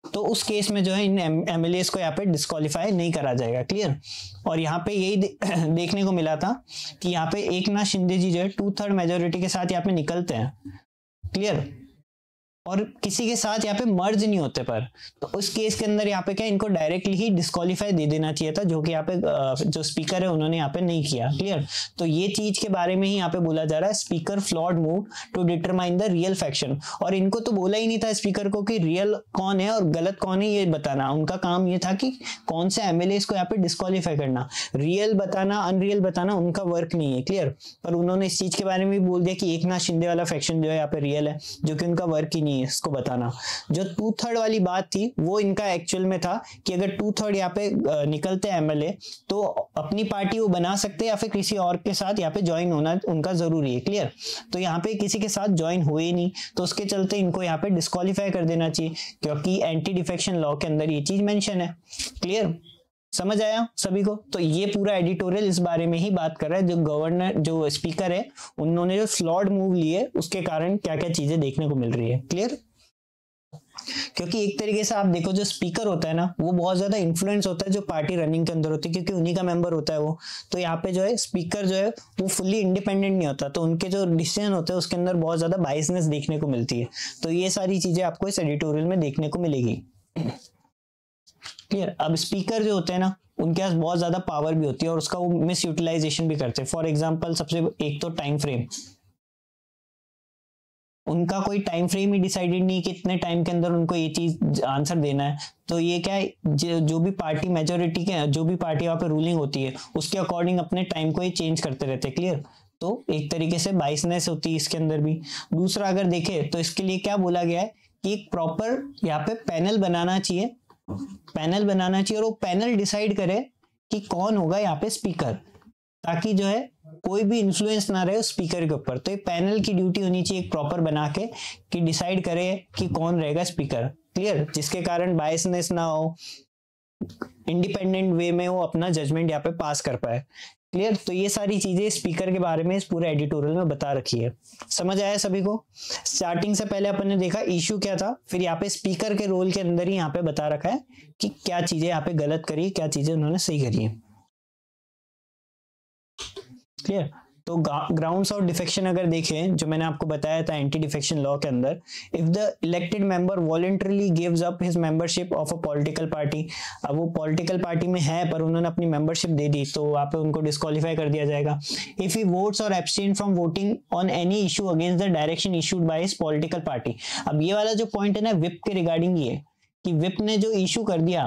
तो उस केस में जो है इन एमएलए को यहाँ पे डिस्क्वालीफाई नहीं करा जाएगा। क्लियर। और यहाँ पे यही दे, देखने को मिला था कि यहाँ पे एकनाथ शिंदे जी जो है टू थर्ड मेजोरिटी के साथ यहाँ पे निकलते हैं। क्लियर। और किसी के साथ यहाँ पे मर्ज नहीं होते, पर तो उस केस के अंदर यहाँ पे क्या इनको डायरेक्टली ही डिस्क्वालीफाई दे देना चाहिए था, जो कि यहाँ पे जो स्पीकर है उन्होंने यहाँ पे नहीं किया। क्लियर। तो ये चीज के बारे में ही यहाँ पे बोला जा रहा है speaker flawed move to determine the real faction. और इनको तो बोला ही नहीं था स्पीकर को कि रियल कौन है और गलत कौन है ये बताना, उनका काम ये था कि कौन से एमएलए को यहाँ पे डिस्क्वालीफाई करना, रियल बताना अनरियल बताना उनका वर्क नहीं है। क्लियर। पर उन्होंने इस चीज के बारे में भी बोल दिया कि एकनाथ शिंदे वाला फैक्शन जो है यहाँ पे रियल है, जो कि उनका वर्क ही नहीं है इसको बताना। जो टू थर्ड वाली बात थी वो इनका एक्चुअल में था कि अगर टू थर्ड यहाँ पे निकलते हैं एमएलए तो अपनी पार्टी वो बना सकते हैं या फिर किसी और के साथ यहाँ पे ज्वाइन होना उनका जरूरी है। क्लियर। तो यहाँ पे किसी के साथ ज्वाइन हुए नहीं, तो उसके चलते इनको यहाँ पे डिस्क्वालीफाई कर देना चाहिए, क्योंकि एंटी डिफेक्शन लॉ के अंदर ये चीज मेंशन है। क्लियर। समझ आया सभी को? तो ये पूरा एडिटोरियल इस बारे में ही बात कर रहा है, जो गवर्नर जो स्पीकर है उन्होंने जो फ्लॉड मूव लिए उसके कारण क्या क्या चीजें देखने को मिल रही है। क्लियर। क्योंकि एक तरीके से आप देखो जो स्पीकर होता है ना वो बहुत ज्यादा इन्फ्लुएंस होता है जो पार्टी रनिंग के अंदर होती है, क्योंकि उन्हीं का मेंबर होता है वो। तो यहाँ पे जो है स्पीकर जो है वो फुल्ली इंडिपेंडेंट नहीं होता, तो उनके जो डिसीजन होते हैं उसके अंदर बहुत ज्यादा बायसनेस देखने को मिलती है। तो ये सारी चीजें आपको इस एडिटोरियल में देखने को मिलेगी। क्लियर। अब स्पीकर जो होते हैं ना उनके पास बहुत ज्यादा पावर भी होती है और उसका वो मिस यूटिलाइजेशन भी करते हैं। फॉर एग्जाम्पल सबसे एक तो टाइम फ्रेम, उनका कोई टाइम फ्रेम ही डिसाइडेड नहीं कि इतने टाइम के अंदर उनको ये चीज आंसर देना है। तो ये क्या है जो, जो भी पार्टी मेजोरिटी के जो भी पार्टी वहां पे रूलिंग होती है उसके अकॉर्डिंग अपने टाइम को ये चेंज करते रहते हैं। क्लियर। तो एक तरीके से बाइसनेस होती है इसके अंदर भी। दूसरा अगर देखे तो इसके लिए क्या बोला गया है कि एक प्रॉपर यहाँ पे पैनल बनाना चाहिए, पैनल बनाना चाहिए और वो पैनल डिसाइड करे कि कौन होगा यहाँ पे स्पीकर, ताकि जो है कोई भी इन्फ्लुएंस ना रहे स्पीकर के ऊपर। तो ये पैनल की ड्यूटी होनी चाहिए एक प्रॉपर बना के कि डिसाइड करे कि कौन रहेगा स्पीकर। क्लियर। जिसके कारण बायसनेस ना हो, इंडिपेंडेंट वे में वो अपना जजमेंट यहाँ पे पास कर पाए। क्लियर। तो ये सारी चीजें स्पीकर के बारे में इस पूरे एडिटोरियल में बता रखी है। समझ आया सभी को? स्टार्टिंग से पहले अपन ने देखा इशू क्या था, फिर यहाँ पे स्पीकर के रोल के अंदर ही यहाँ पे बता रखा है कि क्या चीजें यहाँ पे गलत करी, क्या चीजें उन्होंने सही करी है। क्लियर। तो ग्राउंड्स ऑफ डिफेक्शन अगर देखें जो मैंने आपको बताया था एंटी डिफेक्शन लॉ के अंदर, if the elected member voluntarily gives up his membership of a political party, अब वो पॉलिटिकल पार्टी में है पर उन्होंने अपनी मेंबरशिप दे दी तो वहां पे उनको डिस्क्वालीफाई कर दिया जाएगा। If he votes or abstain from voting on any issue against the direction issued by his political party. अब ये वाला जो पॉइंट है ना विप के रिगार्डिंग ये कि विप ने जो इशू कर दिया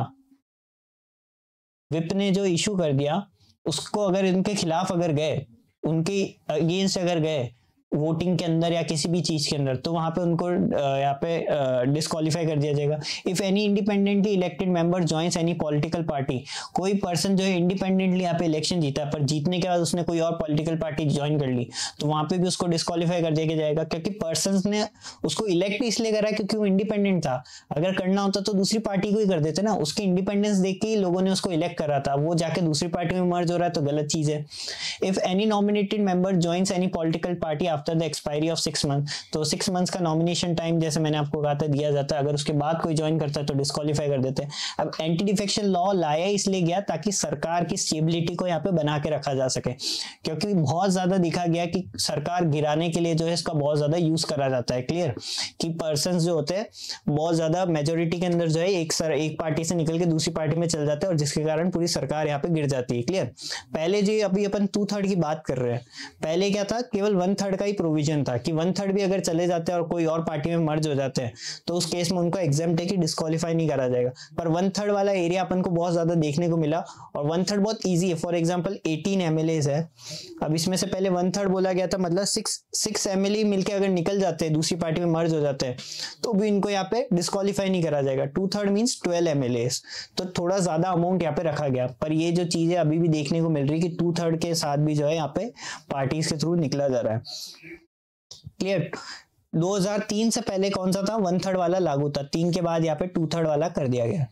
विप ने जो इशू कर दिया उसको अगर इनके खिलाफ अगर गए, उनके अगेंस्ट अगर गए वोटिंग के अंदर या किसी भी चीज के अंदर, तो वहां पे उनको यहाँ पे डिस्क्वालीफाई कर दिया जाएगा। If any independently elected member joins any political party, कोई पर्सन जो है इंडिपेंडेंटली यहाँ पे इलेक्शन जीता पर जीतने के बाद उसने कोई और पॉलिटिकल पार्टी ज्वाइन कर ली तो वहां पे भी उसको डिस्क्वालीफाई कर दिया जाएगा, क्योंकि पर्सन ने उसको इलेक्ट इसलिए करा क्योंकि वो इंडिपेंडेंट था। अगर करना होता तो दूसरी पार्टी को ही कर देते ना, उसकी इंडिपेंडेंस देख के ही लोगों ने उसको इलेक्ट करा था, वो जाके दूसरी पार्टी में मर्ज हो रहा है तो गलत चीज है। If any nominated member joins any political party after the expiry of six month, तो सिक्स मंथ्स का नॉमिनेशन टाइम जैसे मैंने आपको कहा था दिया जाता है, अगर उसके बाद कोई ज्वाइन करता है तो डिस्क्वालीफाई कर देते हैं। अब एंटी डिफेक्शन लॉ लाया इसलिए गया ताकि सरकार की स्टेबिलिटी को यहाँ पे बना के रखा जा सके, क्योंकि बहुत ज्यादा दिखा गया कि सरकार गिराने के लिए जो है इसका बहुत ज्यादा यूज करा जाता है। क्लियर। कि पर्सन जो होते हैं बहुत ज्यादा मेजोरिटी के अंदर जो है एक सर एक पार्टी से निकल के दूसरी पार्टी में चल जाते हैं और जिसके कारण पूरी सरकार यहाँ पे गिर जाती है। क्लियर। पहले जो अभी अपन टू थर्ड की बात कर रहे हैं, पहले क्या था केवल वन थर्ड का ही प्रोविजन था कि वन थर्ड भी अगर चले जाते हैं और कोई और पार्टी में मर्ज हो जाते हैं तो उस केस में उनको एग्जाम्प्ट है कि डिस्क्वालीफाई नहीं करा जाएगा। पर वन थर्ड वाला एरिया अपन को बहुत ज्यादा देखने को मिला और वन थर्ड बहुत इजी है। फॉर एग्जांपल एटीन एमएलएज है, अब इसमें से पहले वन थर्ड बोला गया था, मतलब सिक्स सिक्स एमएलए मिलकर अगर निकल जाते हैं दूसरी पार्टी में मर्ज हो जाते हैं तो भी इनको यहाँ पे डिस्क्वालीफाई नहीं करा जाएगा। Two third means twelve MLAs, तो थोड़ा ज्यादा अमाउंट यहाँ पे रखा गया। पर ये जो चीज है अभी भी देखने को मिल रही है कि टू थर्ड के साथ भी जो है यहाँ पे पार्टीज के थ्रू निकला जा रहा है। क्लियर। दो हज़ार तीन से पहले कौन सा था, वन थर्ड वाला लागू था, तीन के बाद यहाँ पे टू थर्ड वाला कर दिया गया।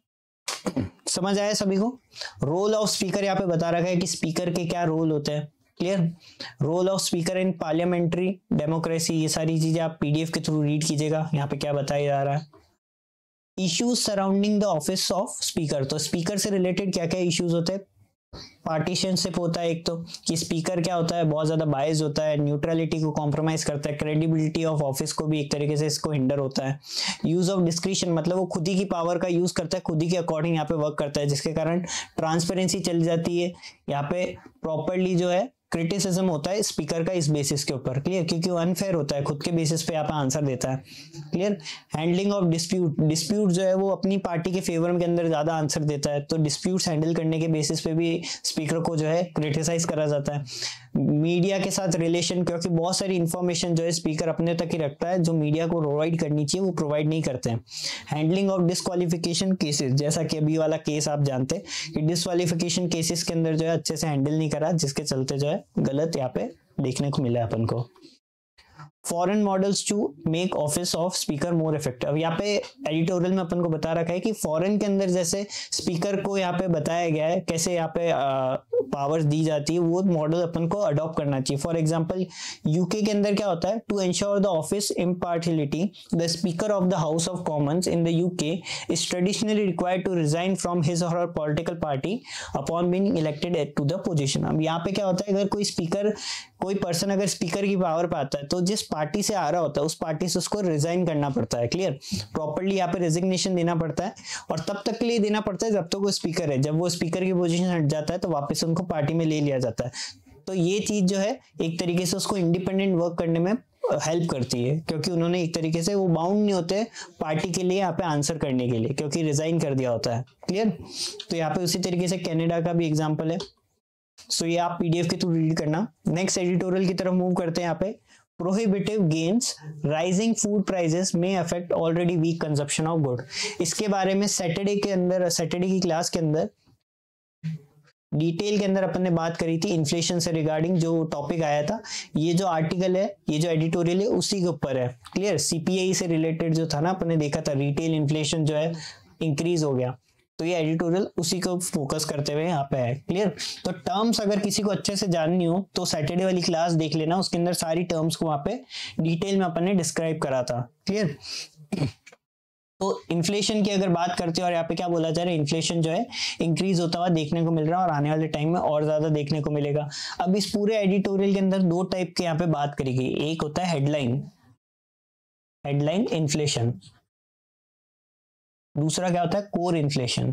समझ आया सभी को? रोल ऑफ स्पीकर यहाँ पे बता रखा है कि स्पीकर के क्या रोल होते हैं। Clear. Role of speaker in parliamentary democracy, ये सारी चीजें आप पीडीएफ के थ्रू रीड कीजिएगा, यहाँ पे क्या बताया जा रहा है। Issues surrounding the office of speaker, तो स्पीकर से रिलेटेड क्या क्या इश्यूज होते हैं। पार्टीशनशिप होता है एक तो, कि स्पीकर क्या होता है, बहुत ज्यादा बायस होता है, न्यूट्रलिटी को कॉम्प्रोमाइज करता है, क्रेडिबिलिटी ऑफ ऑफिस को भी एक तरीके से इसको हिंडर होता है। यूज ऑफ डिस्क्रिशन, मतलब वो खुद ही की पावर का यूज करता है, खुद ही के अकॉर्डिंग यहाँ पे वर्क करता है, जिसके कारण ट्रांसपेरेंसी चली जाती है। यहाँ पे प्रॉपरली जो है क्रिटिसिज्म होता है स्पीकर का इस बेसिस के ऊपर, क्लियर, क्योंकि वो अनफेयर होता है, खुद के बेसिस पे यहाँ पे आंसर देता है, clear. Handling of dispute, dispute जो है वो अपनी पार्टी के फेवर के अंदर ज्यादा आंसर देता है, तो डिस्प्यूट्स हैंडल करने के बेसिस पे भी स्पीकर को जो है क्रिटिसाइज करा जाता है। मीडिया के साथ रिलेशन, क्योंकि बहुत सारी इंफॉर्मेशन जो है स्पीकर अपने तक ही रखता है, जो मीडिया को प्रोवाइड करनी चाहिए वो प्रोवाइड नहीं करते हैं। हैंडलिंग ऑफ डिस्क्वालिफिकेशन केसेस, जैसा कि अभी वाला केस आप जानते हैं कि डिस्क्वालिफिकेशन केसेस के अंदर जो है अच्छे से हैंडल नहीं करा, जिसके चलते जो है गलत यहाँ पे देखने को मिला अपन को। Foreign models to make office of speaker more effective, अब यहाँ पे एडिटोरियल में अपन को बता रखा है कि फॉरेन के अंदर जैसे स्पीकर को यहाँ पे बताया गया है कैसे यहाँ पे पावर्स दी जाती है, वो मॉडल अपन को अडॉप्ट करना चाहिए। फॉर एग्जांपल यूके के अंदर क्या होता है, to ensure the office impartiality the speaker of the House of Commons in the UK is traditionally required to resign from his or her political party upon being elected to the position. अब यहाँ पे क्या होता है, अगर कोई speaker कोई person अगर स्पीकर की पावर पे आता है तो जिस पार्टी से आ रहा होता है उस पार्टी से उसको रिजाइन करना पड़ता है, क्लियर, प्रॉपर्ली यहाँ पे रेजिग्नेशन देना पड़ता है, और तब तक के लिए देना पड़ता है जब तक वो स्पीकर है। जब वो स्पीकर की पोजीशन हट जाता है तो वापस उनको पार्टी में ले लिया जाता है। तो ये चीज जो है एक तरीके से उसको इंडिपेंडेंट वर्क करने में हेल्प करती है, क्योंकि उन्होंने एक तरीके से वो बाउंड नहीं होते पार्टी के लिए यहाँ पे आंसर करने के लिए, क्योंकि रिजाइन कर दिया होता है, क्लियर। तो यहाँ पे उसी तरीके से कनाडा का भी एग्जाम्पल है। सो so, ये आप पीडीएफ के थ्रू रीड करना। नेक्स्ट एडिटोरियल की तरफ मूव करते हैं। यहाँ पे prohibitive gains rising food prices में affect already weak consumption of good, इसके बारे में सैटरडे के अंदर सैटरडे की क्लास के अंदर डिटेल के अंदर अपन ने बात करी थी इन्फ्लेशन से रिगार्डिंग, जो टॉपिक आया था। ये जो आर्टिकल है, ये जो एडिटोरियल है उसी के ऊपर है, क्लियर। सीपीआई से रिलेटेड जो था ना, अपन ने देखा था रिटेल इन्फ्लेशन जो है इंक्रीज हो गया, तो ये एडिटोरियल उसी को फोकस करते हुए यहाँ पे है, क्लियर। तो टर्म्स अगर किसी को अच्छे से जाननी हो तो सैटरडे वाली क्लास देख लेना, उसके अंदर सारी टर्म्स को वहाँ पे डिटेल में अपन ने डिस्क्राइब करा था, क्लियर। तो इन्फ्लेशन की अगर बात करते हैं, और यहाँ पे क्या बोला जा रहा है, इन्फ्लेशन जो है इंक्रीज होता हुआ देखने को मिल रहा है और आने वाले टाइम में और ज्यादा देखने को मिलेगा। अब इस पूरे एडिटोरियल के अंदर दो टाइप के यहाँ पे बात करी गई, एक होता है हेडलाइन, हेडलाइन इन्फ्लेशन, दूसरा क्या होता है कोर इन्फ्लेशन।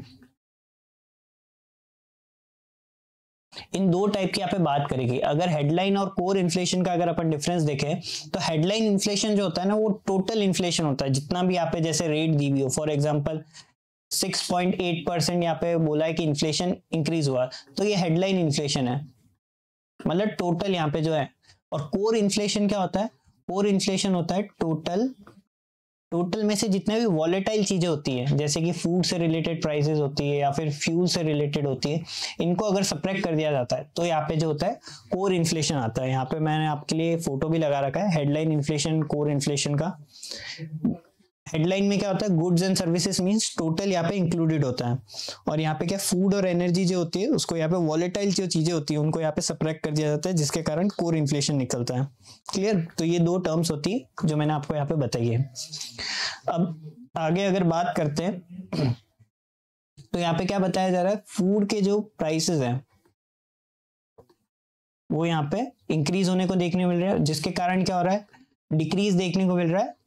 इन दो टाइप की यहाँ पे बात करेगी। अगर हेडलाइन और कोर इन्फ्लेशन का अगर अपन डिफरेंस देखें तो हेडलाइन इन्फ्लेशन जो होता है ना, वो टोटल इन्फ्लेशन होता है, जितना भी यहाँ पे जैसे रेट दी हुई हो। For example six point eight percent यहाँ पे बोला है कि इन्फ्लेशन इंक्रीज हुआ, तो ये हेडलाइन इन्फ्लेशन है, मतलब टोटल यहाँ पे जो है। और कोर इन्फ्लेशन क्या होता है, कोर इन्फ्लेशन होता है टोटल टोटल में से जितने भी वॉलेटाइल चीजें होती है, जैसे कि फूड से रिलेटेड प्राइसेस होती है या फिर फ्यूल से रिलेटेड होती है, इनको अगर सब्ट्रैक्ट कर दिया जाता है तो यहाँ पे जो होता है कोर इन्फ्लेशन आता है। यहाँ पे मैंने आपके लिए फोटो भी लगा रखा है हेडलाइन इन्फ्लेशन कोर इन्फ्लेशन का। हेडलाइन में क्या होता है, goods and services means total यहाँ पे इंक्लूडेड होता है, और यहाँ पे क्या फूड और एनर्जी जो होती है उसको यहाँ पे वॉलेटाइल जो चीजें होती है उनको यहाँ पे सब्ट्रैक्ट कर दिया जाता है, जिसके कारण कोर इन्फ्लेशन निकलता है, क्लियर। तो ये दो टर्म्स होती है जो मैंने आपको यहाँ पे बताई है। अब आगे अगर बात करते हैं तो यहाँ पे क्या बताया जा रहा है, फूड के जो प्राइसेस हैं वो यहाँ पे इंक्रीज होने को देखने मिल रहा है, जिसके कारण क्या हो रहा है, डिक्रीज देखने को मिल रहा है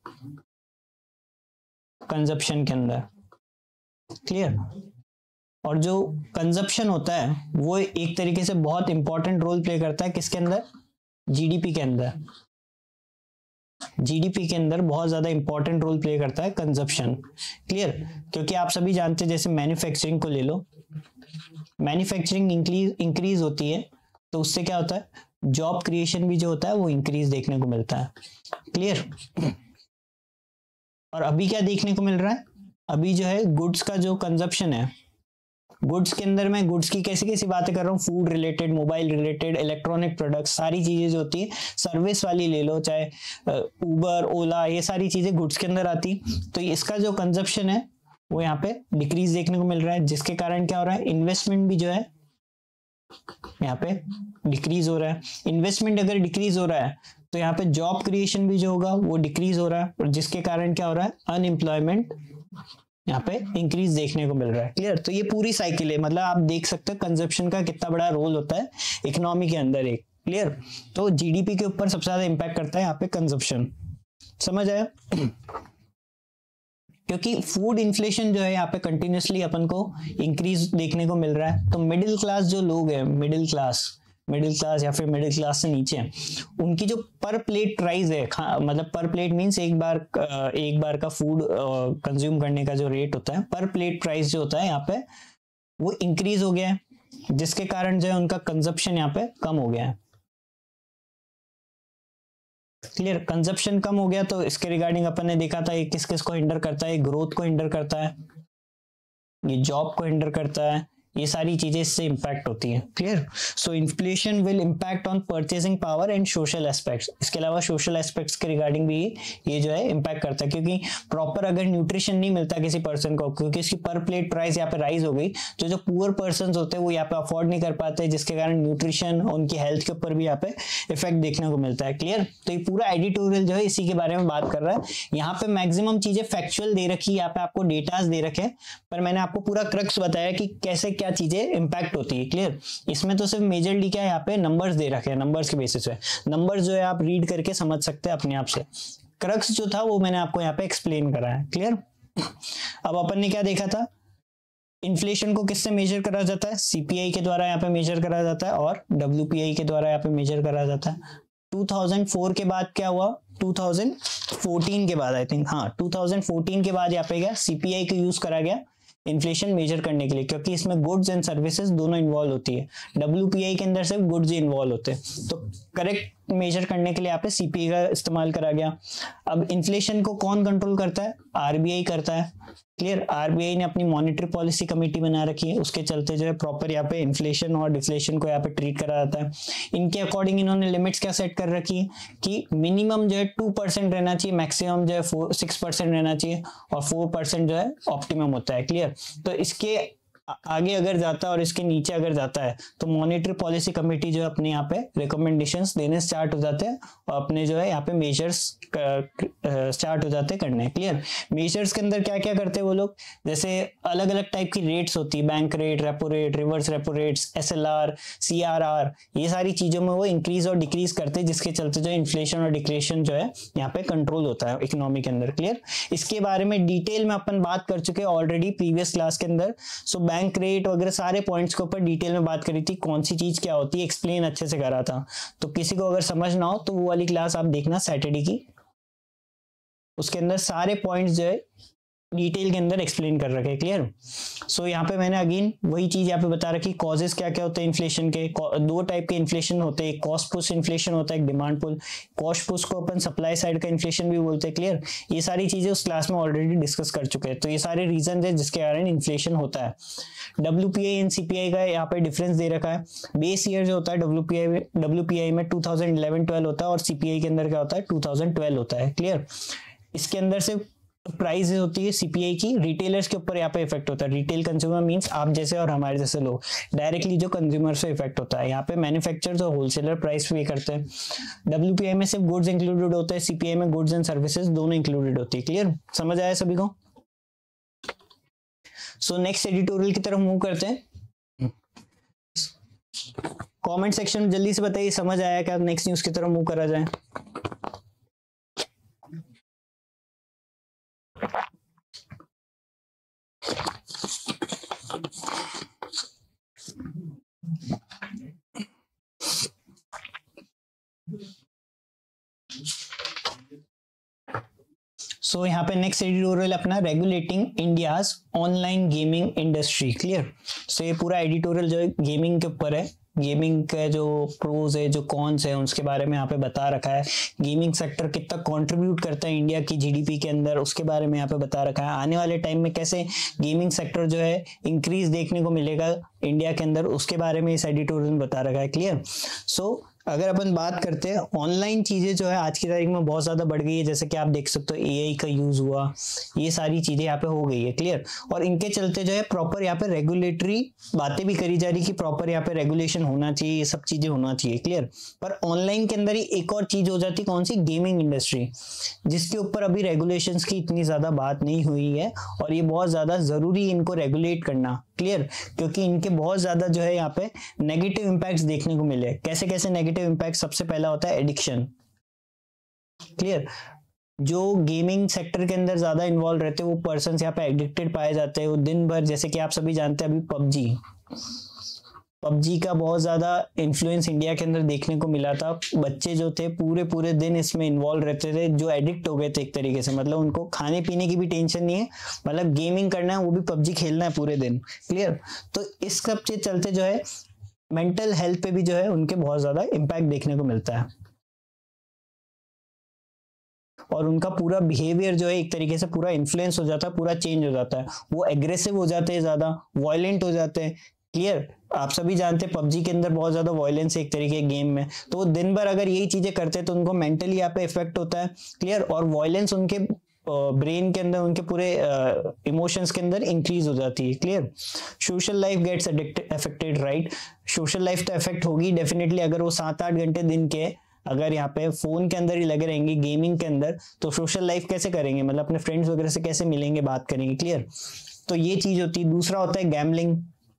कंजप्शन के अंदर, क्लियर। और जो कंजप्शन होता है वो एक तरीके से बहुत इंपॉर्टेंट रोल प्ले करता है किसके अंदर, जीडीपी के अंदर। जीडीपी के अंदर बहुत ज्यादा इंपॉर्टेंट रोल प्ले करता है कंजप्शन, क्लियर। क्योंकि आप सभी जानते हैं, जैसे मैन्युफैक्चरिंग को ले लो, मैन्युफैक्चरिंग इंक्रीज इंक्रीज होती है तो उससे क्या होता है, जॉब क्रिएशन भी जो होता है वो इंक्रीज देखने को मिलता है, क्लियर। और अभी क्या देखने को मिल रहा है, अभी जो है गुड्स का जो कंजप्शन है, गुड्स के अंदर मैं गुड्स की कैसी कैसी बातें कर रहा हूँ, food related, mobile related, electronic products, सारी चीजें जो होती है, सर्विस वाली ले लो, चाहे उबर ओला, ये सारी चीजें गुड्स के अंदर आती। तो इसका जो कंजप्शन है वो यहाँ पे डिक्रीज देखने को मिल रहा है, जिसके कारण क्या हो रहा है, इन्वेस्टमेंट भी जो है यहाँ पे डिक्रीज हो रहा है। इन्वेस्टमेंट अगर डिक्रीज हो रहा है तो यहाँ पे जॉब क्रिएशन भी जो होगा वो डिक्रीज हो रहा है, और जिसके कारण क्या हो रहा है, अनएम्प्लॉयमेंट यहाँ पे इंक्रीज देखने को मिल रहा है। क्लियर? तो ये पूरी साइकिल है, मतलब आप देख सकते हो कंजप्शन का कितना बड़ा रोल होता है इकोनॉमी के अंदर एक। क्लियर? तो जीडीपी के ऊपर सबसे ज्यादा इंपैक्ट करता है यहाँ पे कंजप्शन। समझ आया? क्योंकि फूड इन्फ्लेशन जो है यहाँ पे कंटिन्यूसली अपन को इंक्रीज देखने को मिल रहा है। तो मिडिल क्लास जो लोग हैं, मिडिल क्लास मिडिल क्लास या फिर मिडिल क्लास से नीचे हैं, उनकी जो पर प्लेट प्राइस है, मतलब पर प्लेट मींस एक बार एक बार का फूड कंज्यूम करने का जो रेट होता है, पर प्लेट प्राइस जो होता है यहाँ पे वो इंक्रीज हो गया है, जिसके कारण जो है उनका कंजप्शन यहाँ पे कम हो गया है। क्लियर? कंजप्शन कम हो गया तो इसके रिगार्डिंग अपन ने देखा था ये किस किस को हिंडर करता है, ग्रोथ को हिंडर करता है, ये जॉब को हिंडर करता है, ये सारी चीजें इससे इंपैक्ट होती हैं। Clear? So inflation will impact on purchasing power and social aspects. इसके अलावा सोशल एस्पेक्ट्स के रिगार्डिंग भी ये जो है इंपैक्ट करता है, क्योंकि प्रॉपर अगर न्यूट्रिशन नहीं मिलता किसी पर्सन को, क्योंकि इसकी पर प्लेट प्राइस यहाँ पे राइज हो गई, तो जो पुअर पर्सन होते हैं वो यहाँ पे अफोर्ड नहीं कर पाते, जिसके कारण न्यूट्रिशन उनकी हेल्थ के ऊपर भी यहाँ पे इफेक्ट देखने को मिलता है। क्लियर? तो ये पूरा एडिटोरियल जो है इसी के बारे में बात कर रहा है। यहाँ पे मैक्सिमम चीजें फैक्चुअल दे रखी है, यहाँ पे आपको डेटाज दे रखे, पर मैंने आपको पूरा क्रक्स बताया कि कैसे क्या चीजें इंपैक्ट होती है। क्लियर? इसमें तो सिर्फ मेजरली क्या है, यहाँ पे नंबर्स दे रखे हैं, नंबर्स के बेसिस पे नंबर्स जो है आप रीड करके समझ सकते हैं अपने आप से। क्रक्स जो था वो मैंने आपको यहाँ पे एक्सप्लेन करा है। क्लियर? अब अपन ने क्या देखा था, इन्फ्लेशन को किससे मेजर करा जाता है, सीपीआई के द्वारा यहाँ पे मेजर करा जाता है, और डब्ल्यूपीआई के द्वारा यहाँ पे मेजर करा जाता है। दो हज़ार चार के बाद क्या हुआ, दो हज़ार चौदह के बाद आई थिंक, हाँ दो हज़ार चौदह के बाद यहाँ पे क्या सीपीआई को यूज करा गया इन्फ्लेशन मेजर करने के लिए, क्योंकि इसमें गुड्स एंड सर्विसेज दोनों इन्वॉल्व होती है। डब्ल्यूपीआई के अंदर सिर्फ गुड्स ही इन्वॉल्व होते हैं, तो करेक्ट मेजर करने के लिए यहाँ पे सीपीआई का इस्तेमाल करा गया। अब इन्फ्लेशन को कौन कंट्रोल करता है, आरबीआई करता है। क्लियर? आरबीआई ने अपनी मॉनेटरी पॉलिसी कमेटी बना रखी है, उसके चलते जो है प्रॉपर यहाँ पे इन्फ्लेशन और डिफ्लेशन को यहाँ पे ट्रीट करा जाता है। इनके अकॉर्डिंग इन्होंने लिमिट्स क्या सेट कर रखी है कि मिनिमम जो है टू परसेंट रहना चाहिए, मैक्सिमम जो है फोर सिक्स परसेंट रहना चाहिए, और फोर परसेंट जो है ऑप्टिमम होता है। क्लियर? तो इसके आगे अगर जाता है और इसके नीचे अगर जाता है तो मॉनेटरी पॉलिसी कमेटी जो है अपने यहाँ पे रिकमेंडेशंस देने स्टार्ट हो जाते हैं, और अपने जो है यहाँ पे मेजर्स स्टार्ट हो जाते हैं करने। क्लियर? मेजर्स के अंदर क्या क्या करते हैं वो लोग, जैसे अलग अलग टाइप की रेट्स होती है, bank rate, repo rate, reverse repo rates, SLR, CRR, ये सारी चीजों में वो इंक्रीज और डिक्रीज करते हैं, जिसके चलते जो इन्फ्लेशन और डिक्रेशन जो है यहाँ पे कंट्रोल होता है इकोनॉमी के अंदर। क्लियर? इसके बारे में डिटेल में अपन बात कर चुके हैं ऑलरेडी प्रीवियस क्लास के अंदर। सो बैंक रेट वगैरह सारे पॉइंट्स के ऊपर डिटेल में बात करी थी, कौन सी चीज क्या होती है, एक्सप्लेन अच्छे से करा था। तो किसी को अगर समझ ना हो तो वो वाली क्लास आप देखना सैटरडे की, उसके अंदर सारे पॉइंट्स जो है डिटेल के अंदर एक्सप्लेन कर रखे। क्लियर? सो यहाँ पे मैंने अगेन वही चीज यहाँ पे बता रखी, कॉजेस क्या क्या होते हैं इन्फ्लेशन के। दो टाइप के इन्फ्लेशन होते हैं, एक कॉस्ट पुश इन्फ्लेशन होता है, एक डिमांड पुल। कॉस्ट पुश को अपन सप्लाई साइड का इन्फ्लेशन भी बोलते हैं। क्लियर? ये सारी चीजें उस क्लास में ऑलरेडी डिस्कस कर चुके हैं। तो ये सारे रीजन है जिसके कारण इन्फ्लेशन होता है। डब्ल्यूपीआई एंड सीपीआई का यहाँ पे डिफरेंस दे रखा है। बेस ईयर जो होता है डब्ल्यूपीआई में डब्ल्यूपीआई में टू थाउजेंड इलेवन ट्वेल्व होता है, और सीपीआई के अंदर क्या होता है टू थाउजेंड ट्वेल्व होता है। क्लियर? इसके अंदर से प्राइस होती है सीपीआई की, रिटेलर्स के ऊपर यहाँ पे इफेक्ट होता है। रिटेल कंज्यूमर मींस आप जैसे और हमारे जैसे लोग, डायरेक्टली जो कंज्यूमर से इफेक्ट होता है। यहाँ पे मैन्युफैक्चरर्स और होलसेलर प्राइस पे करते हैं। डब्ल्यूपीआई में सिर्फ गुड्स इंक्लूडेड होता है, सीपीआई में गुड्स एंड सर्विसेज दोनों इंक्लूडेड होती है। क्लियर? समझ आया सभी को? सो नेक्स्ट एडिटोरियल की तरफ मूव करते हैं। कमेंट सेक्शन में जल्दी से बताइए समझ आया क्या, नेक्स्ट न्यूज की तरफ मूव करा जाए। सो so, यहाँ पे नेक्स्ट एडिटोरियल अपना regulating India's online gaming industry. Clear? So ये पूरा एडिटोरियल जो है गेमिंग के ऊपर है। गेमिंग का जो प्रोज है, जो कॉन्स है, उसके बारे में यहाँ पे बता रखा है। गेमिंग सेक्टर कितना कंट्रीब्यूट करता है इंडिया की जीडीपी के अंदर, उसके बारे में यहाँ पे बता रखा है। आने वाले टाइम में कैसे गेमिंग सेक्टर जो है इंक्रीज देखने को मिलेगा इंडिया के अंदर, उसके बारे में इस एडिटोरियल में बता रखा है। क्लियर? सो अगर अपन बात करते हैं ऑनलाइन चीजें जो है आज की तारीख में बहुत ज्यादा बढ़ गई है, जैसे कि आप देख सकते हो एआई का यूज हुआ, ये सारी चीजें यहाँ पे हो गई है, क्लियर। और इनके चलते जो है प्रॉपर यहाँ पे रेगुलेटरी बातें भी करी जा रही कि प्रॉपर यहाँ पे रेगुलेशन होना चाहिए, ये सब चीजें होना चाहिए, क्लियर। पर ऑनलाइन के अंदर ही एक और चीज हो जाती, कौन सी, गेमिंग इंडस्ट्री, जिसके ऊपर अभी रेगुलेशंस की इतनी ज्यादा बात नहीं हुई है और ये बहुत ज्यादा जरूरी इनको रेगुलेट करना, क्लियर, क्योंकि इनके बहुत ज्यादा जो है यहाँ पे नेगेटिव इंपैक्ट्स देखने को मिले। कैसे कैसे नेगेटिव इंपैक्ट? सबसे पहला होता है एडिक्शन, क्लियर। जो गेमिंग सेक्टर के अंदर ज्यादा इन्वॉल्व रहते हैं वो पर्सन यहाँ पे एडिक्टेड पाए जाते हैं। वो दिन भर, जैसे कि आप सभी जानते हैं अभी पबजी पबजी का बहुत ज्यादा इन्फ्लुएंस इंडिया के अंदर देखने को मिला था। बच्चे जो थे पूरे पूरे दिन इसमें इन्वॉल्व रहते थे, जो एडिक्ट हो गए थे एक तरीके से, मतलब उनको खाने पीने की भी टेंशन नहीं है, मतलब गेमिंग करना है वो भी पबजी खेलना है पूरे दिन, क्लियर। तो इस सब के चलते जो है मेंटल हेल्थ पे भी जो है उनके बहुत ज्यादा इम्पैक्ट देखने को मिलता है और उनका पूरा बिहेवियर जो है एक तरीके से पूरा इन्फ्लुएंस हो जाता है, पूरा चेंज हो जाता है। वो एग्रेसिव हो जाते हैं, ज्यादा वायलेंट हो जाते हैं, क्लियर। आप सभी जानते हैं पबजी के अंदर बहुत ज्यादा वायलेंस है एक तरीके के गेम में, तो वो दिन भर अगर यही चीजें करते हैं तो उनको मेंटली यहाँ पे इफेक्ट होता है, क्लियर। और वायलेंस उनके ब्रेन के अंदर, उनके पूरे इमोशंस के अंदर इंक्रीज हो जाती है, clear. Social life gets affected, right. Social life तो अफेक्ट होगी डेफिनेटली। अगर वो सात आठ घंटे दिन के अगर यहाँ पे फोन के अंदर ही लगे रहेंगे गेमिंग के अंदर, तो सोशल लाइफ कैसे करेंगे, मतलब अपने फ्रेंड्स वगैरह से कैसे मिलेंगे, बात करेंगे, क्लियर। तो ये चीज होती है। दूसरा होता है गैम्बलिंग।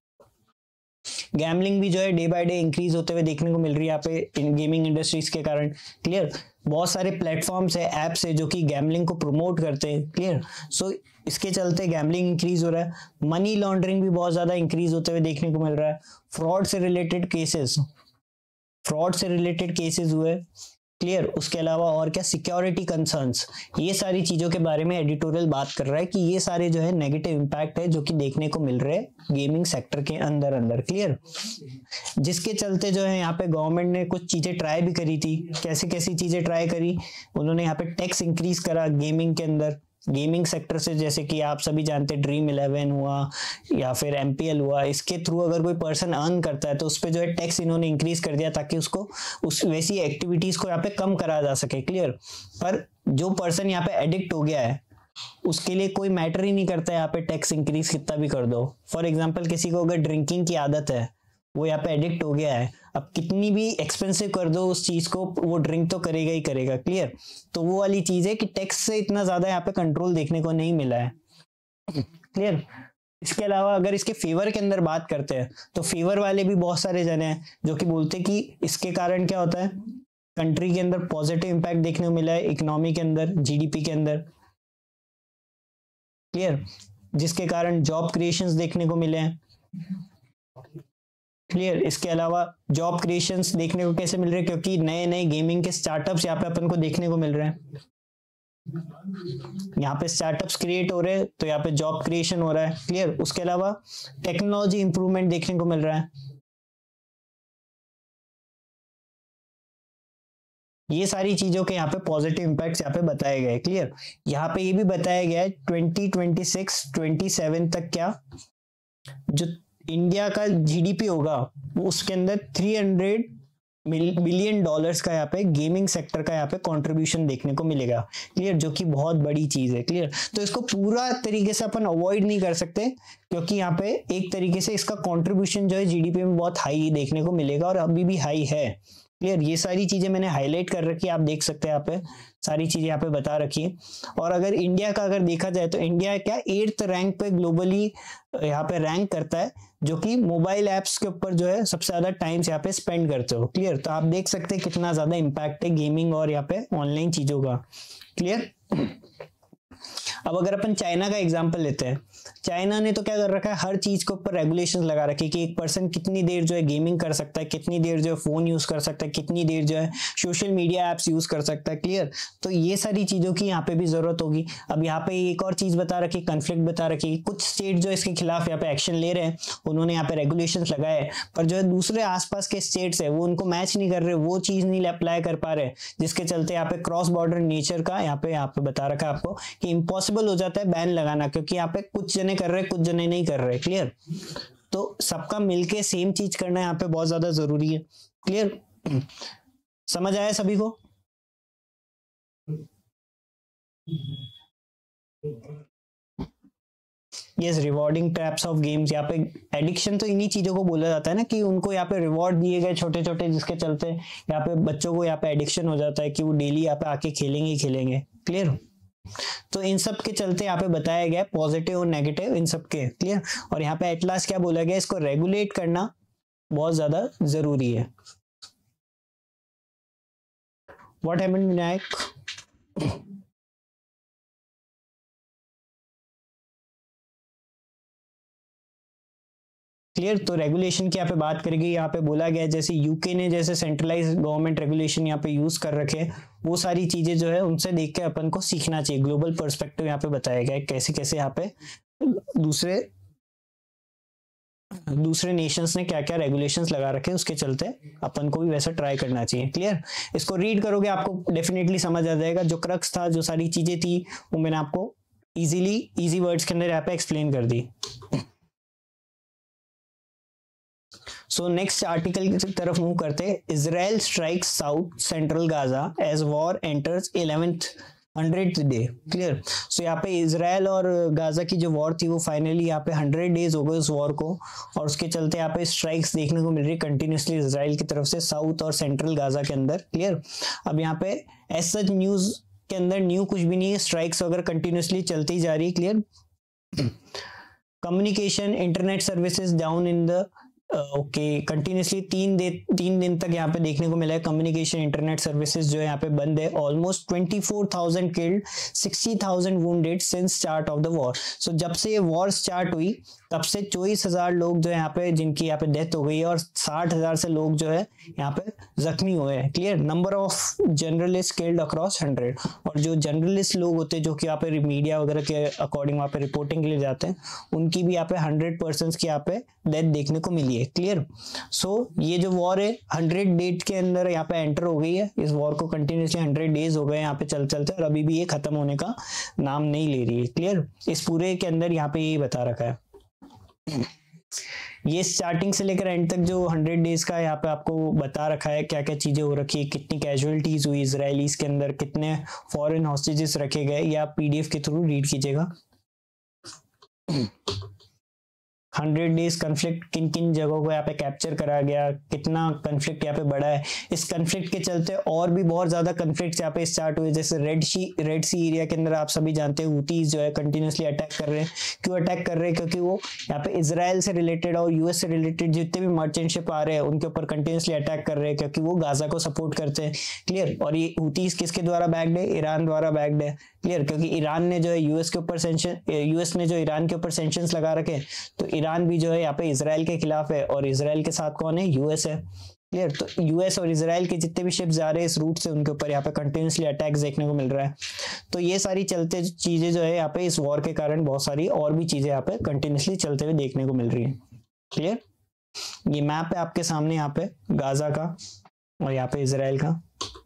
गैम्बलिंग भी जो है डे बाय डे इंक्रीज होते हुए देखने को मिल रही है यहाँ पे इन गेमिंग इंडस्ट्रीज के कारण, क्लियर। बहुत सारे प्लेटफॉर्म्स है, एप्स है जो कि गैम्बलिंग को प्रमोट करते हैं, क्लियर। सो इसके चलते गैम्बलिंग इंक्रीज हो रहा है। मनी लॉन्ड्रिंग भी बहुत ज्यादा इंक्रीज होते हुए देखने को मिल रहा है। फ्रॉड से रिलेटेड केसेस फ्रॉड से रिलेटेड केसेस हुए, क्लियर। उसके अलावा और क्या, सिक्योरिटी कंसर्न्स, ये सारी चीजों के बारे में एडिटोरियल बात कर रहा है कि ये सारे जो है नेगेटिव इंपैक्ट है जो कि देखने को मिल रहे हैं गेमिंग सेक्टर के अंदर अंदर, क्लियर। जिसके चलते जो है यहाँ पे गवर्नमेंट ने कुछ चीजें ट्राई भी करी थी। कैसी कैसी चीजें ट्राई करी? उन्होंने यहाँ पे टैक्स इंक्रीज करा गेमिंग के अंदर, गेमिंग सेक्टर से, जैसे कि आप सभी जानते हैं ड्रीम इलेवन हुआ या फिर एमपीएल हुआ, इसके थ्रू अगर कोई पर्सन अर्न करता है तो उस पर जो है टैक्स इन्होंने इंक्रीज कर दिया ताकि उसको उस वैसी एक्टिविटीज को यहाँ पे कम करा जा सके, क्लियर। पर जो पर्सन यहाँ पे एडिक्ट हो गया है उसके लिए कोई मैटर ही नहीं करता है यहाँ पे टैक्स इंक्रीज कितना भी कर दो। फॉर एग्जाम्पल किसी को अगर ड्रिंकिंग की आदत है, वो यहाँ पे एडिक्ट हो गया है, अब कितनी भी एक्सपेंसिव कर दो उस चीज को, वो ड्रिंक तो करेगा ही करेगा, क्लियर। तो वो वाली चीज है कि टैक्स से इतना ज्यादा यहाँ पे कंट्रोल देखने को नहीं मिला है, क्लियर। इसके अलावा अगर इसके फेवर के अंदर बात करते हैं तो फेवर वाले भी बहुत सारे जने हैं जो कि बोलते हैं कि इसके कारण क्या होता है, कंट्री के अंदर पॉजिटिव इंपैक्ट देखने को मिला है, इकोनॉमी के अंदर, जीडीपी के अंदर, क्लियर। जिसके कारण जॉब क्रिएशंस देखने को मिले हैं, क्लियर। इसके अलावा जॉब क्रिएशंस देखने को कैसे मिल रहे हैं, क्योंकि नए नए गेमिंग के स्टार्टअप्स यहाँ पे अपन को देखने को मिल रहे हैं। यहाँ पे स्टार्टअप्स क्रिएट हो रहे हैं तो यहाँ पे जॉब क्रिएशन हो रहा है, क्लियर। उसके अलावा टेक्नोलॉजी इंप्रूवमेंट देखने को मिल रहा है। ये सारी चीजों के यहाँ पे पॉजिटिव इंपैक्ट्स यहाँ पे बताए गए, क्लियर। यहाँ पे ये भी बताया गया है twenty twenty six twenty seven तक क्या जो इंडिया का जीडीपी होगा वो उसके अंदर तीन सौ बिलियन डॉलर्स का यहाँ पे गेमिंग सेक्टर का यहाँ पे कंट्रीब्यूशन देखने को मिलेगा, क्लियर, जो कि बहुत बड़ी चीज है, क्लियर। तो इसको पूरा तरीके से अपन अवॉइड नहीं कर सकते क्योंकि यहाँ पे एक तरीके से इसका कंट्रीब्यूशन जो है जीडीपी में बहुत हाई देखने को मिलेगा और अभी भी हाई है, क्लियर। ये सारी चीजें मैंने हाईलाइट कर रखी है, आप देख सकते हैं यहाँ पे सारी चीजें यहाँ पे बता रखी है। और अगर इंडिया का अगर देखा जाए तो इंडिया क्या एट्थ रैंक पे ग्लोबली यहाँ पे रैंक करता है, जो कि मोबाइल एप्स के ऊपर जो है सबसे ज्यादा टाइम्स यहाँ पे स्पेंड करते हो, क्लियर। तो आप देख सकते हैं कितना ज्यादा इंपैक्ट है गेमिंग और यहाँ पे ऑनलाइन चीजों का, क्लियर। अब अगर अपन चाइना का एग्जांपल लेते हैं, चाइना ने तो क्या कर रखा है, हर चीज के ऊपर रेगुलेशंस लगा रखी कि एक पर्सन कितनी देर जो है गेमिंग कर सकता है, कितनी देर जो है फोन यूज कर सकता है, कितनी देर जो है सोशल मीडिया एप्स यूज कर सकता है, क्लियर। तो ये सारी चीजों की यहाँ पे भी जरूरत होगी। अब यहाँ पे एक और चीज बता रखी, कन्फ्लिक्ट बता रखी, कुछ स्टेट जो इसके खिलाफ यहाँ पे एक्शन ले रहे हैं, उन्होंने यहाँ पे रेगुलेशन लगाए, पर जो है दूसरे आसपास के स्टेट्स है वो उनको मैच नहीं कर रहे, वो चीज नहीं अप्लाई कर पा रहे, जिसके चलते यहाँ पे क्रॉस बॉर्डर नेचर का यहाँ पे यहाँ पे बता रखा है आपको कि इम्पॉसिबल हो जाता है बैन लगाना, क्योंकि यहाँ पे कुछ जने कर रहे कुछ जने नहीं कर रहे, क्लियर। तो सबका मिलके सेम चीज करना यहाँ पे बहुत ज्यादा जरूरी है, क्लियर। समझ आया सभी को? Yes, rewarding traps of games, यहाँ पे एडिक्शन तो इन्हीं चीजों को बोला जाता है ना, कि उनको यहाँ पे रिवॉर्ड दिए गए छोटे छोटे, जिसके चलते यहाँ पे बच्चों को यहाँ पे एडिक्शन हो जाता है कि वो डेली यहाँ पे आके खेलेंगे ही खेलेंगे। क्लियर? तो इन सब के चलते यहाँ पे बताया गया पॉजिटिव और नेगेटिव इन सब के। क्लियर? और यहाँ पे एट लास्ट क्या बोला गया, इसको रेगुलेट करना बहुत ज्यादा जरूरी है। What happened Vinayak? क्लियर? तो रेगुलेशन की यहाँ पे बात करेंगे। यहाँ पे बोला गया जैसे यूके ने जैसे सेंट्रलाइज गवर्नमेंट रेगुलेशन यहाँ पे यूज कर रखे, वो सारी चीजें जो है उनसे देख के अपन को सीखना चाहिए। ग्लोबल पर्सपेक्टिव यहाँ पे बताया गया है कैसे कैसे यहाँ पे दूसरे दूसरे नेशंस ने क्या क्या रेगुलेशंस लगा रखे, उसके चलते अपन को भी वैसा ट्राई करना चाहिए। क्लियर? इसको रीड करोगे आपको डेफिनेटली समझ आ जाएगा। जो क्रक्स था, जो सारी चीजें थी, वो मैंने आपको इजीली इजी वर्ड्स के अंदर यहाँ पे एक्सप्लेन कर दी। सो नेक्स्ट आर्टिकल की तरफ मूव करते हैं। Israel strikes south central Gaza as war enters eleventh hundred day. Clear? So यहाँ पे इजराइल और गाजा की जो वॉर थी वो फाइनली यहाँ पे हंड्रेड डेज हो गए उस वॉर को, और उसके चलते यहाँ पे स्ट्राइक्स देखने को मिल रही कंटिन्यूसली इजराइल की तरफ से साउथ और सेंट्रल गाजा के अंदर। क्लियर? अब यहाँ पे एज सच न्यूज के अंदर न्यू कुछ भी नहीं है, स्ट्राइक्स वगैरह कंटिन्यूसली चलती ही जा रही है। Clear? Communication internet services down in the okay continuously तीन दे तीन दिन तक यहाँ पे देखने को मिला है कम्युनिकेशन इंटरनेट सर्विसेज जो है यहाँ पे बंद है। Almost twenty four thousand killed, sixty thousand wounded since start of the war. So जब से ये वॉर स्टार्ट हुई तब से चौबीस हजार लोग जो है यहाँ पे जिनकी यहाँ पे डेथ हो गई है, और साठ हजार से लोग जो है यहाँ पे जख्मी हुए हैं। Clear? Number of journalist killed across hundred, और जो जर्नलिस्ट लोग होते हैं जो कि यहाँ पे मीडिया वगैरह के अकॉर्डिंग वहाँ पे रिपोर्टिंग के लिए जाते हैं, उनकी भी यहाँ पे हंड्रेड पर्सन की यहाँ पे डेथ देखने को मिली है। क्लियर? सो so, ये जो वॉर है हंड्रेड डेज के अंदर यहाँ पे एंटर हो गई है। इस वॉर को कंटिन्यूसली हंड्रेड डेज हो गए यहाँ पे चल चलते, और अभी भी ये खत्म होने का नाम नहीं ले रही है। क्लियर? इस पूरे के अंदर यहाँ पे यही बता रखा है। ये स्टार्टिंग से लेकर एंड तक जो हंड्रेड डेज का यहाँ पे आपको बता रखा है क्या क्या चीजें हो रखी है, कितनी कैजुअलिटीज हुई इजरायलीज के अंदर, कितने फॉरेन हॉस्टेजेस रखे गए, या पीडीएफ के थ्रू रीड कीजिएगा। हंड्रेड डेज कन्फ्लिक्ट किन किन जगहों को यहाँ पे कैप्चर करा गया, कितना कन्फ्लिक्ट यहाँ पे बढ़ा है। इस कन्फ्लिक्ट के चलते और भी बहुत ज्यादा कन्फ्लिक्ट यहाँ पे स्टार्ट हुए, जैसे red sea red sea area के अंदर आप सभी जानते हैं हूतीज जो है कंटिन्यूसली अटैक कर रहे हैं। क्यों अटैक कर रहे हैं? क्योंकि वो यहाँ पे इजराइल से रिलेटेड और यूएस से रिलेटेड जितने भी मर्चेंट शिप आ रहे हैं उनके ऊपर कंटिन्यूसली अटैक कर रहे हैं, क्योंकि वो गाजा को सपोर्ट करते हैं। क्लियर? और ये हूतीज किसके द्वारा बैक्ड है? ईरान द्वारा बैक्ड है। क्लियर? क्योंकि ईरान ने जो है यूएस के ऊपर सेंशन यूएस ने जो ईरान के ऊपर सेंशंस लगा रखे, तो ईरान भी जो है यहाँ पे इजराइल के खिलाफ है, और इजराइल के साथ कौन है? यूएस है। क्लियर? तो यूएस और इजराइल के जितने भी शिप्स जा रहे हैं इस रूट से, उनके ऊपर यहाँ पे कंटिन्यूसली अटैक्स देखने को मिल रहा है। तो ये सारी चलते चीजें जो है यहाँ पे इस वॉर के कारण बहुत सारी और भी चीजें यहाँ पे कंटिन्यूसली चलते हुए देखने को मिल रही है। क्लियर? ये मैप है आपके सामने यहाँ पे गाजा का और यहाँ पे इजराइल का।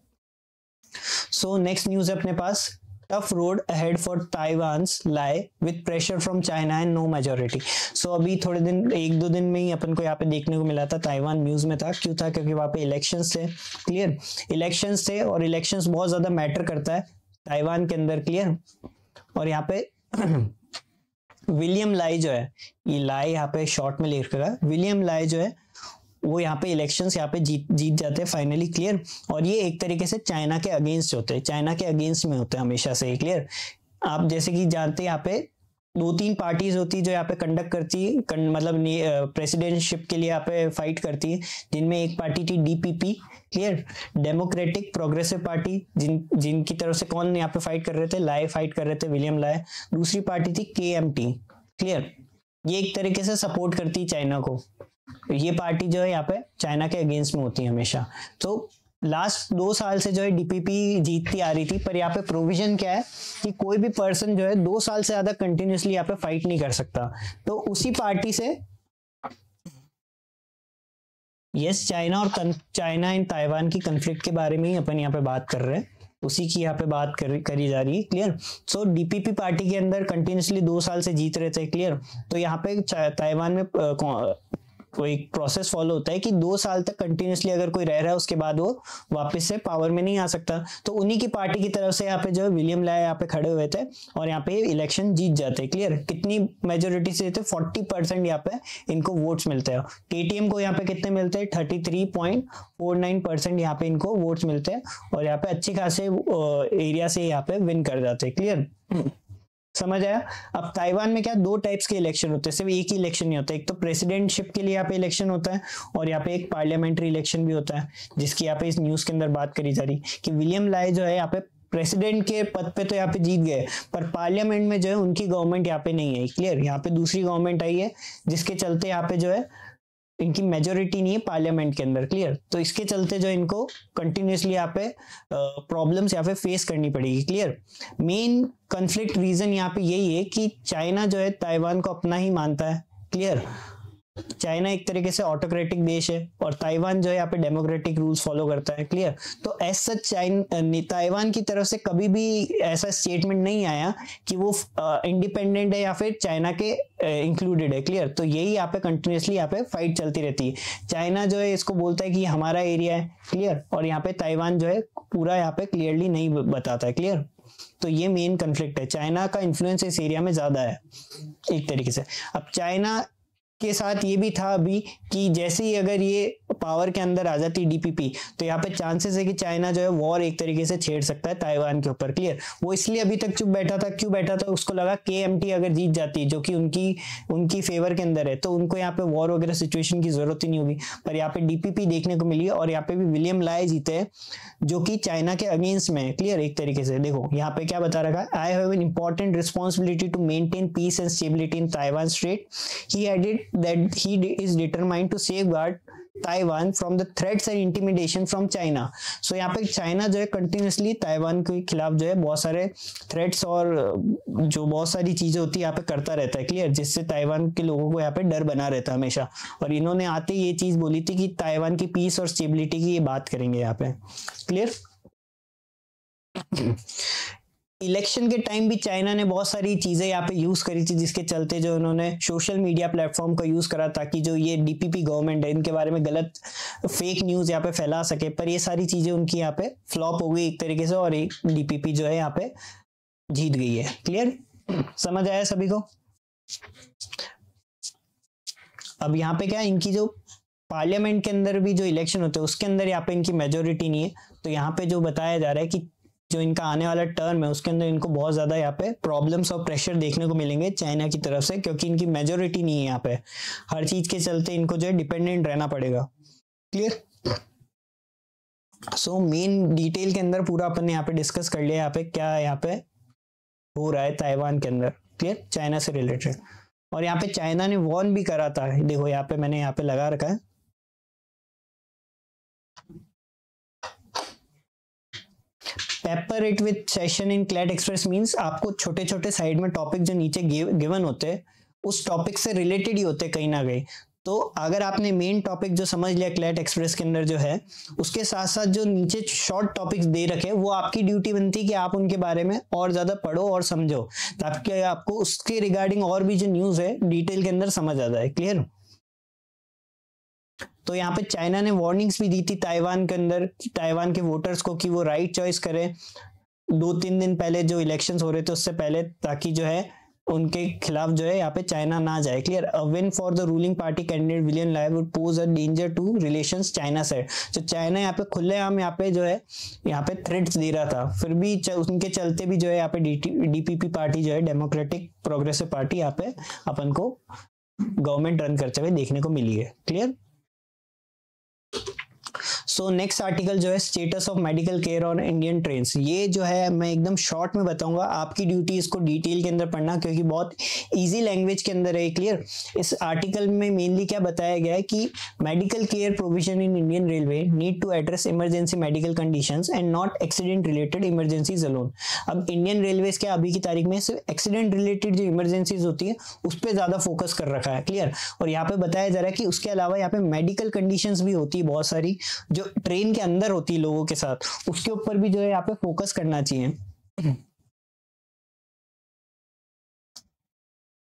सो नेक्स्ट न्यूज है अपने पास, tough road ahead for Taiwan's lie with pressure from China and no majority। so अभी थोड़े दिन एक दो दिन में ही अपन को यहाँ पे देखने को मिला था, ताइवान न्यूज में था। क्यों था? क्योंकि वहाँ पे इलेक्शंस थे। क्लियर? इलेक्शंस थे, और इलेक्शंस बहुत ज्यादा मैटर करता है ताइवान के अंदर। क्लियर? और यहाँ पे विलियम लाई जो है, ये लाई यहाँ पे शॉर्ट में लिख रखा है, विलियम लाई जो है वो यहाँ पे इलेक्शंस यहाँ पे जीत जीत जाते हैं फाइनली। क्लियर? और ये एक तरीके से चाइना के अगेंस्ट होते हैं, चाइना के अगेंस्ट में होते हैं हमेशा से। क्लियर? आप जैसे कि जानते हैं यहाँ पे दो तीन पार्टीज होती है जो यहाँ पे कंडक्ट करती है, मतलब प्रेसिडेंटशिप के लिए यहाँ पे फाइट करती है, जिनमें एक पार्टी थी DPP. Clear? Democratic progressive party, जिन जिनकी तरफ से कौन यहाँ पे फाइट कर रहे थे? लाई फाइट कर रहे थे, विलियम लाई। दूसरी पार्टी थी केएमटी। क्लियर? ये एक तरीके से सपोर्ट करती है चाइना को। ये पार्टी जो है यहाँ पे चाइना के अगेंस्ट में होती है हमेशा। तो लास्ट दो साल से जो है डीपीपी जीतती आ रही थी, पर यहाँ पे प्रोविजन क्या है कि कोई भी पर्सन जो है दो साल से ज्यादा कंटिन्यूसली यहाँ पे फाइट नहीं कर सकता। तो उसी पार्टी से यस चाइना और चाइना इन ताइवान की कन्फ्लिक्ट के बारे में ही अपन यहाँ पे बात कर रहे हैं, उसी की यहाँ पे बात कर, करी जा रही है। क्लियर? सो डीपीपी पार्टी के अंदर कंटिन्यूसली दो साल से जीत रहे थे। क्लियर? तो यहाँ पे ताइवान में वो एक प्रोसेस फॉलो होता है कि दो साल तक कंटिन्यूसली अगर कोई रह रहा है उसके बाद वो वापस से पावर में नहीं आ सकता। तो उन्हीं की पार्टी की तरफ से यहाँ पे जो है विलियम ला यहाँ पे खड़े हुए थे और यहाँ पे इलेक्शन जीत जाते। क्लियर, कितनी मेजोरिटी से थे? फोर्टी परसेंट यहाँ पे इनको वोट्स मिलते हैं। केटीएम को यहाँ पे कितने मिलते हैं? Thirty three point four nine percent यहाँ पे इनको वोट्स मिलते हैं और यहाँ पे अच्छी खासे एरिया से यहाँ पे विन कर जाते हैं। क्लियर, समझ आया? अब ताइवान में क्या दो टाइप्स के इलेक्शन होते हैं, सिर्फ एक ही इलेक्शन नहीं होता। एक तो प्रेसिडेंटशिप के लिए यहाँ पे इलेक्शन होता है और यहाँ पे एक पार्लियामेंट्री इलेक्शन भी होता है, जिसकी यहाँ पे इस न्यूज के अंदर बात करी जा रही कि विलियम लाए जो है यहाँ पे प्रेसिडेंट के पद पे तो यहाँ पे जीत गए, पर पार्लियामेंट में जो है उनकी गवर्नमेंट यहाँ पे नहीं है। क्लियर, यहाँ पे दूसरी गवर्नमेंट आई है जिसके चलते यहाँ पे जो है इनकी मेजोरिटी नहीं है पार्लियामेंट के अंदर। क्लियर, तो इसके चलते जो इनको कंटिन्यूसली यहाँ पे प्रॉब्लम्स यहाँ पे फेस करनी पड़ेगी। क्लियर, मेन कॉन्फ्लिक्ट रीजन यहाँ पे यही है कि चाइना जो है ताइवान को अपना ही मानता है। क्लियर, चाइना एक तरीके से ऑटोक्रेटिक देश है और ताइवान जो है यहाँ पे डेमोक्रेटिक रूल्स फॉलो करता है। क्लियर, तो एज सच चाइना ताइवान की तरफ से कभी भी ऐसा स्टेटमेंट नहीं आया कि वो इंडिपेंडेंट है या फिर चाइना के इंक्लूडेड है। क्लियर, तो यही यहाँ पे कंटिन्यूसली यहाँ पे फाइट चलती रहती है। चाइना जो है इसको बोलता है कि हमारा एरिया है। क्लियर, और यहाँ पे ताइवान जो है पूरा यहाँ पे क्लियरली नहीं बताता है। क्लियर, तो ये मेन कॉन्फ्लिक्ट है, चाइना का इन्फ्लुएंस इस एरिया में ज्यादा है एक तरीके से। अब चाइना के साथ ये भी था अभी कि जैसे ही अगर ये पावर के अंदर आ जाती डीपीपी तो यहाँ पे चांसेस है कि चाइना जो है वॉर एक तरीके से छेड़ सकता है ताइवान के ऊपर। क्लियर, वो इसलिए अभी तक चुप बैठा था। क्यों बैठा था? उसको लगा केएमटी अगर जीत जाती जो कि उनकी उनकी फेवर के अंदर है तो उनको यहाँ पे वॉर वगैरह सिचुएशन की जरूरत ही नहीं होगी, पर यहाँ पे डीपीपी देखने को मिली और यहाँ पे भी विलियम लाए जीते जो कि चाइना के अगेंस्ट में है। क्लियर, एक तरीके से देखो यहाँ पे क्या बता रखा है, I have an important responsibility to maintain peace and stability in Taiwan strait. He added that he is determined to safeguard Taiwan from the threats and intimidation from China. So यहाँ पे चाइना जो है continuously Taiwan के खिलाफ जो है बहुत सारे थ्रेट्स और जो बहुत सारी चीजें होती है यहाँ पे करता रहता है। क्लियर, जिससे ताइवान के लोगों को यहाँ पे डर बना रहता है हमेशा। और इन्होंने आते ही ये चीज बोली थी कि ताइवान की पीस और स्टेबिलिटी की ये बात करेंगे यहाँ पे। क्लियर, इलेक्शन के टाइम भी चाइना ने बहुत सारी चीजें यहाँ पे यूज करी थी, जिसके चलते जो उन्होंने सोशल मीडिया प्लेटफॉर्म का यूज करा ताकि जो ये डीपीपी गवर्नमेंट है इनके बारे में गलत फेक न्यूज यहाँ पे फैला सके। पर ये सारी चीजें उनकी यहाँ पे फ्लॉप हो गई एक तरीके से और एक डीपीपी जो है यहाँ पे जीत गई है। क्लियर, समझ आया सभी को? अब यहाँ पे क्या इनकी जो पार्लियामेंट के अंदर भी जो इलेक्शन होते हैं उसके अंदर यहाँ पे इनकी मेजोरिटी नहीं है, तो यहाँ पे जो बताया जा रहा है कि जो इनका आने वाला टर्म है उसके अंदर इनको बहुत ज्यादा यहाँ पे प्रॉब्लम्स और प्रेशर देखने को मिलेंगे चाइना की तरफ से, क्योंकि इनकी मेजोरिटी नहीं है यहाँ पे। हर चीज के चलते इनको जो है डिपेंडेंट रहना पड़ेगा। क्लियर, सो मेन डिटेल के अंदर पूरा अपन ने यहाँ पे डिस्कस कर लिया यहाँ पे क्या यहाँ पे हो रहा है ताइवान के अंदर। क्लियर, चाइना से रिलेटेड। और यहाँ पे चाइना ने वॉर्न भी करा था, देखो यहाँ पे मैंने यहाँ पे लगा रखा है, paper it with session in CLAT express means आपको छोटे छोटे साइड में टॉपिक जो नीचे गिवन होते हैं उस टॉपिक से रिलेटेड ही होते हैं कहीं ना कहीं। तो अगर आपने मेन टॉपिक जो समझ लिया क्लैट एक्सप्रेस के अंदर जो है, उसके साथ साथ जो नीचे शॉर्ट टॉपिक्स दे रखे वो आपकी ड्यूटी बनती है कि आप उनके बारे में और ज्यादा पढ़ो और समझो ताकि आपको उसके रिगार्डिंग और भी जो न्यूज है डिटेल के अंदर समझ आ जाए। क्लियर, तो यहाँ पे चाइना ने वार्निंग्स भी दी थी ताइवान के अंदर, ताइवान के वोटर्स को कि वो राइट चॉइस करें दो तीन दिन पहले जो इलेक्शंस हो रहे थे उससे पहले, ताकि जो है उनके खिलाफ जो है यहाँ पे चाइना ना जाए। Clear, a win for the ruling party candidate William Lai would pose a danger to relations China side. तो चाइना यहाँ पे खुलेआम यहाँ पे जो है यहाँ पे थ्रेट्स दे रहा था, फिर भी उनके चलते भी जो है यहाँ पे डीपीपी पार्टी जो है डेमोक्रेटिक प्रोग्रेसिव पार्टी यहाँ पे अपन को गवर्नमेंट रन करते हुए देखने को मिली है। क्लियर, सो नेक्स्ट आर्टिकल जो है status of medical care on Indian trains, ये जो है मैं एकदम शॉर्ट में बताऊंगा, आपकी ड्यूटी इसको डिटेल के अंदर पढ़ना क्योंकि बहुत इजी लैंग्वेज के अंदर है। क्लियर, इस आर्टिकल में मेनली क्या बताया गया है कि medical care provision in Indian railway need to address emergency medical conditions and not accident related emergencies alone. अब इंडियन रेलवेज क्या अभी की तारीख में सिर्फ एक्सीडेंट रिलेटेड जो इमरजेंसीज होती है उस पर ज्यादा फोकस कर रखा है। क्लियर, और यहाँ पे बताया जा रहा है कि उसके अलावा यहाँ पे मेडिकल कंडीशंस भी होती है बहुत सारी जो ट्रेन के अंदर होती है लोगों के साथ, उसके ऊपर भी जो है यहाँ पे फोकस करना चाहिए।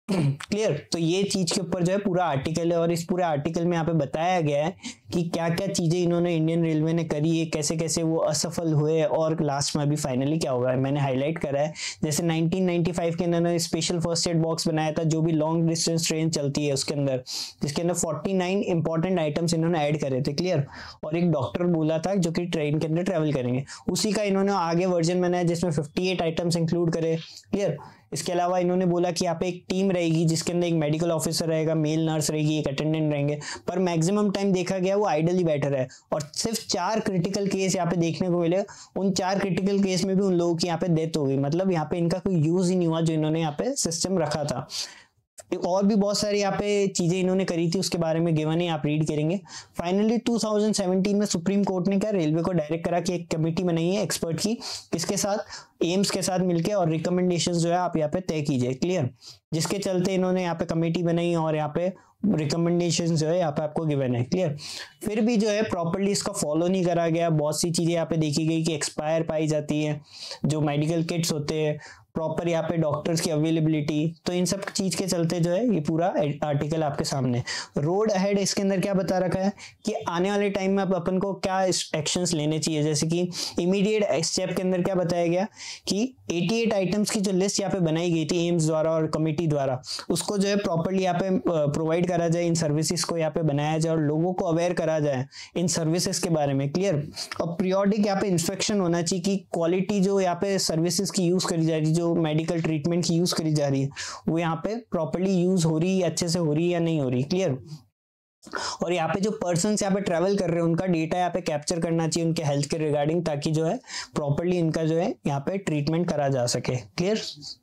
क्लियर। तो ये चीज के ऊपर जो है पूरा आर्टिकल है और इस पूरे आर्टिकल में यहाँ पे बताया गया है कि क्या क्या चीजें इन्होंने इंडियन रेलवे ने करी है, कैसे कैसे वो असफल हुए और लास्ट में अभी फाइनली क्या होगा मैंने हाईलाइट करा है। जैसे नाइनटीन नाइंटी फाइव के अंदर स्पेशल फर्स्ट एड बॉक्स बनाया था जो भी लॉन्ग डिस्टेंस ट्रेन चलती है उसके अंदर, जिसके अंदर फोर्टी नाइन इंपॉर्टेंट आइटम्स इन्होंने ऐड करे थे। क्लियर। और एक डॉक्टर बोला था जो कि ट्रेन के अंदर ट्रेवल करेंगे, उसी का इन्होंने आगे वर्जन बनाया जिसमें फिफ्टी एट आइटम्स इंक्लूड करे। क्लियर। इसके अलावा इन्होंने बोला कि यहाँ पे एक टीम रहेगी जिसके अंदर एक मेडिकल ऑफिसर रहेगा, मेल नर्स रहेगी, एक अटेंडेंट रहेंगे, पर मैक्सिमम टाइम देखा गया वो आइडली बैठा है और सिर्फ चार क्रिटिकल केस यहाँ पे देखने को मिले। उन चार क्रिटिकल केस में भी उन लोगों की यहाँ पे डेथ हो गई, मतलब यहाँ पे इनका कोई यूज ही नहीं हुआ जो इन्होंने यहाँ पे सिस्टम रखा था। और भी बहुत सारी यहाँ पे चीजें इन्होंने करी थी उसके बारे में गिवन है, आप रीड करेंगे। फाइनली टू थाउजेंड सेवेंटीन में सुप्रीम कोर्ट ने क्या रेलवे को डायरेक्ट करा कि एक कमेटी बनाई है एक्सपर्ट की, किसके साथ, एम्स के साथ मिलके, और रिकमेंडेशंस जो है आप यहाँ पे तय कीजिए। क्लियर। जिसके चलते इन्होंने यहाँ पे कमेटी बनाई और यहाँ पे रिकमेंडेशन जो है यहाँ पे आपको गिवन है। क्लियर। फिर भी जो है प्रॉपर्ली इसका फॉलो नहीं करा गया, बहुत सी चीजें यहाँ पे देखी गई कि एक्सपायर पाई जाती है, जो मेडिकल किट्स होते हैं, प्रॉपर यहाँ पे डॉक्टर्स की अवेलेबिलिटी, तो इन सब चीज के चलते जो है ये पूरा आर्टिकल आपके सामने। रोड अहेड इसके अंदर क्या बता रखा है कि आने वाले टाइम में अब अपन को क्या एक्शंस लेने चाहिए, जैसे कि इमीडिएट स्टेप के अंदर क्या बताया गया कि अठासी आइटम्स की जो लिस्ट यहाँ पे बनाई गई थी एम्स द्वारा और कमेटी द्वारा, उसको जो है प्रॉपर्ली यहाँ पे प्रोवाइड करा जाए, इन सर्विसेज को यहाँ पे बनाया जाए और लोगों को अवेयर करा जाए इन सर्विसेज के बारे में। क्लियर। और पीरियोडिक यहाँ पे इंस्पेक्शन होना चाहिए कि क्वालिटी जो यहाँ पे सर्विसेज की यूज करी जा रही है, जो मेडिकल ट्रीटमेंट की यूज करी जा रही है, वो यहाँ पे प्रॉपर्ली यूज हो रही है, अच्छे से हो रही है या नहीं हो रही। क्लियर। और यहाँ पे जो पर्सन्स यहाँ पे ट्रैवल कर रहे हैं उनका डेटा यहाँ पे कैप्चर करना चाहिए उनके हेल्थ के रिगार्डिंग, ताकि जो है प्रॉपर्ली इनका जो है यहाँ पे ट्रीटमेंट करा जा सके। क्लियर।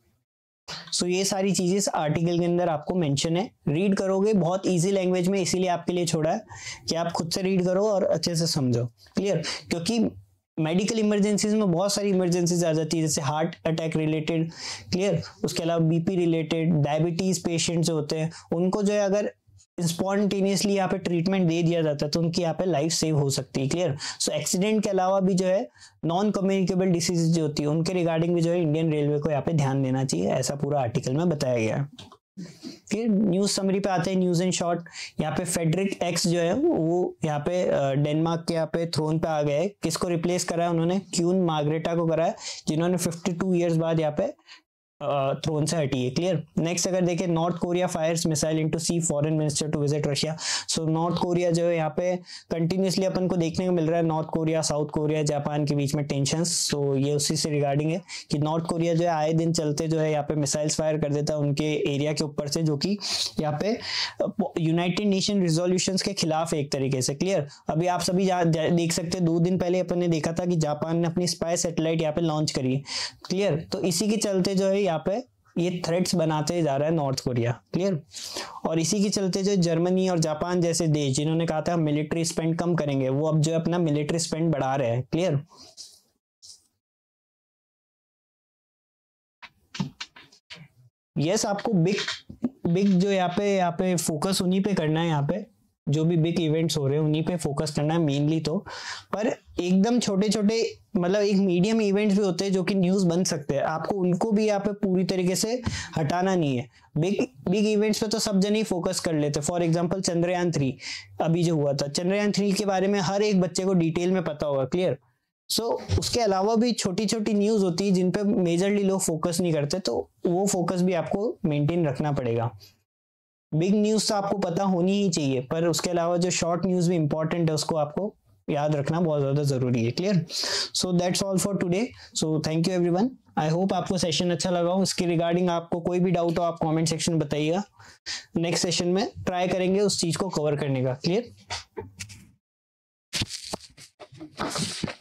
सो so, ये सारी चीजें इस आर्टिकल के अंदर आपको मेंशन है, रीड करोगे बहुत इजी लैंग्वेज में, इसीलिए आपके लिए छोड़ा है कि आप खुद से रीड करो और अच्छे से समझो। क्लियर। क्योंकि मेडिकल इमरजेंसीज में बहुत सारी इमरजेंसीज आ जाती है, जैसे हार्ट अटैक रिलेटेड। क्लियर। उसके अलावा बीपी रिलेटेड, डायबिटीज पेशेंट जो होते हैं उनको जो है अगर स्पॉन्टेनियसली यहाँ पे ट्रीटमेंट दे दिया जाता है तो उनकी यहाँ पे लाइफ सेव हो सकती है। क्लियर। सो एक्सीडेंट के अलावा भी जो है नॉन कम्युनिकेबल डिसीज जो होती है उनके रिगार्डिंग भी जो है इंडियन रेलवे को यहाँ पे ध्यान देना चाहिए, ऐसा पूरा आर्टिकल में बताया गया है। फिर न्यूज समरी पे आते हैं, न्यूज इन शॉर्ट। यहाँ पे फेडरिक एक्स जो है वो यहाँ पे डेनमार्क के यहाँ पे थ्रोन पे आ गए। किसको रिप्लेस करा है उन्होंने, क्यून मार्गरेटा को करा है, जिन्होंने फिफ्टी टू इयर्स बाद यहाँ पे थ्रोन से हटी है। क्लियर। नेक्स्ट अगर देखें, North Korea fires missile into sea, foreign minister to visit Russia. So North Korea जो है यहाँ पे कंटिन्यूसली अपन को देखने को मिल रहा है, North Korea, South Korea, Japan के बीच में टेंशंस। सो ये उसी से रिगार्डिंग है कि नॉर्थ कोरिया जो है आए दिन चलते जो है यहाँ पे मिसाइल्स फायर कर देता है उनके एरिया के ऊपर से, जो कि यहाँ पे यूनाइटेड नेशन रिजोल्यूशंस के खिलाफ है एक तरीके से। क्लियर। अभी आप सभी देख सकते हैं, दो दिन पहले अपन ने देखा था कि जापान ने अपनी स्पाई सैटेलाइट यहाँ पे लॉन्च करी है। क्लियर। तो इसी के चलते जो है यहाँ पे ये थ्रेट्स बनाते जा रहा है नॉर्थ कोरिया। क्लियर। और इसी के चलते जो जर्मनी और जापान जैसे देश जिन्होंने कहा था मिलिट्री स्पेंड कम करेंगे, वो अब जो है अपना मिलिट्री स्पेंड बढ़ा रहे हैं। क्लियर। यस, आपको बिग बिग जो यहाँ पे यहाँ पे फोकस उन्हीं पे करना है, यहाँ पे जो भी बिग इवेंट्स हो रहे हैं उन्हीं पे फोकस करना है मेनली। तो पर एकदम छोटे छोटे मतलब एक मीडियम इवेंट्स भी होते हैं जो कि न्यूज बन सकते हैं, आपको उनको भी यहाँ पे पूरी तरीके से हटाना नहीं है। बिग बिग इवेंट्स पे तो सब जन ही फोकस कर लेते। फॉर एग्जांपल चंद्रयान थ्री अभी जो हुआ था, चंद्रयान थ्री के बारे में हर एक बच्चे को डिटेल में पता होगा। क्लियर। सो so, उसके अलावा भी छोटी छोटी न्यूज होती है जिन पे मेजरली लोग फोकस नहीं करते, तो वो फोकस भी आपको मेंटेन रखना पड़ेगा। बिग न्यूज तो आपको पता होनी ही चाहिए, पर उसके अलावा जो शॉर्ट न्यूज भी इंपॉर्टेंट है उसको आपको याद रखना बहुत ज्यादा जरूरी है। Clear. So that's all for today. So thank you everyone. I hope आपको सेशन अच्छा लगा हो। इसके रिगार्डिंग आपको कोई भी डाउट हो आप कमेंट सेक्शन में बताइएगा, नेक्स्ट सेशन में ट्राई करेंगे उस चीज को कवर करने का। क्लियर।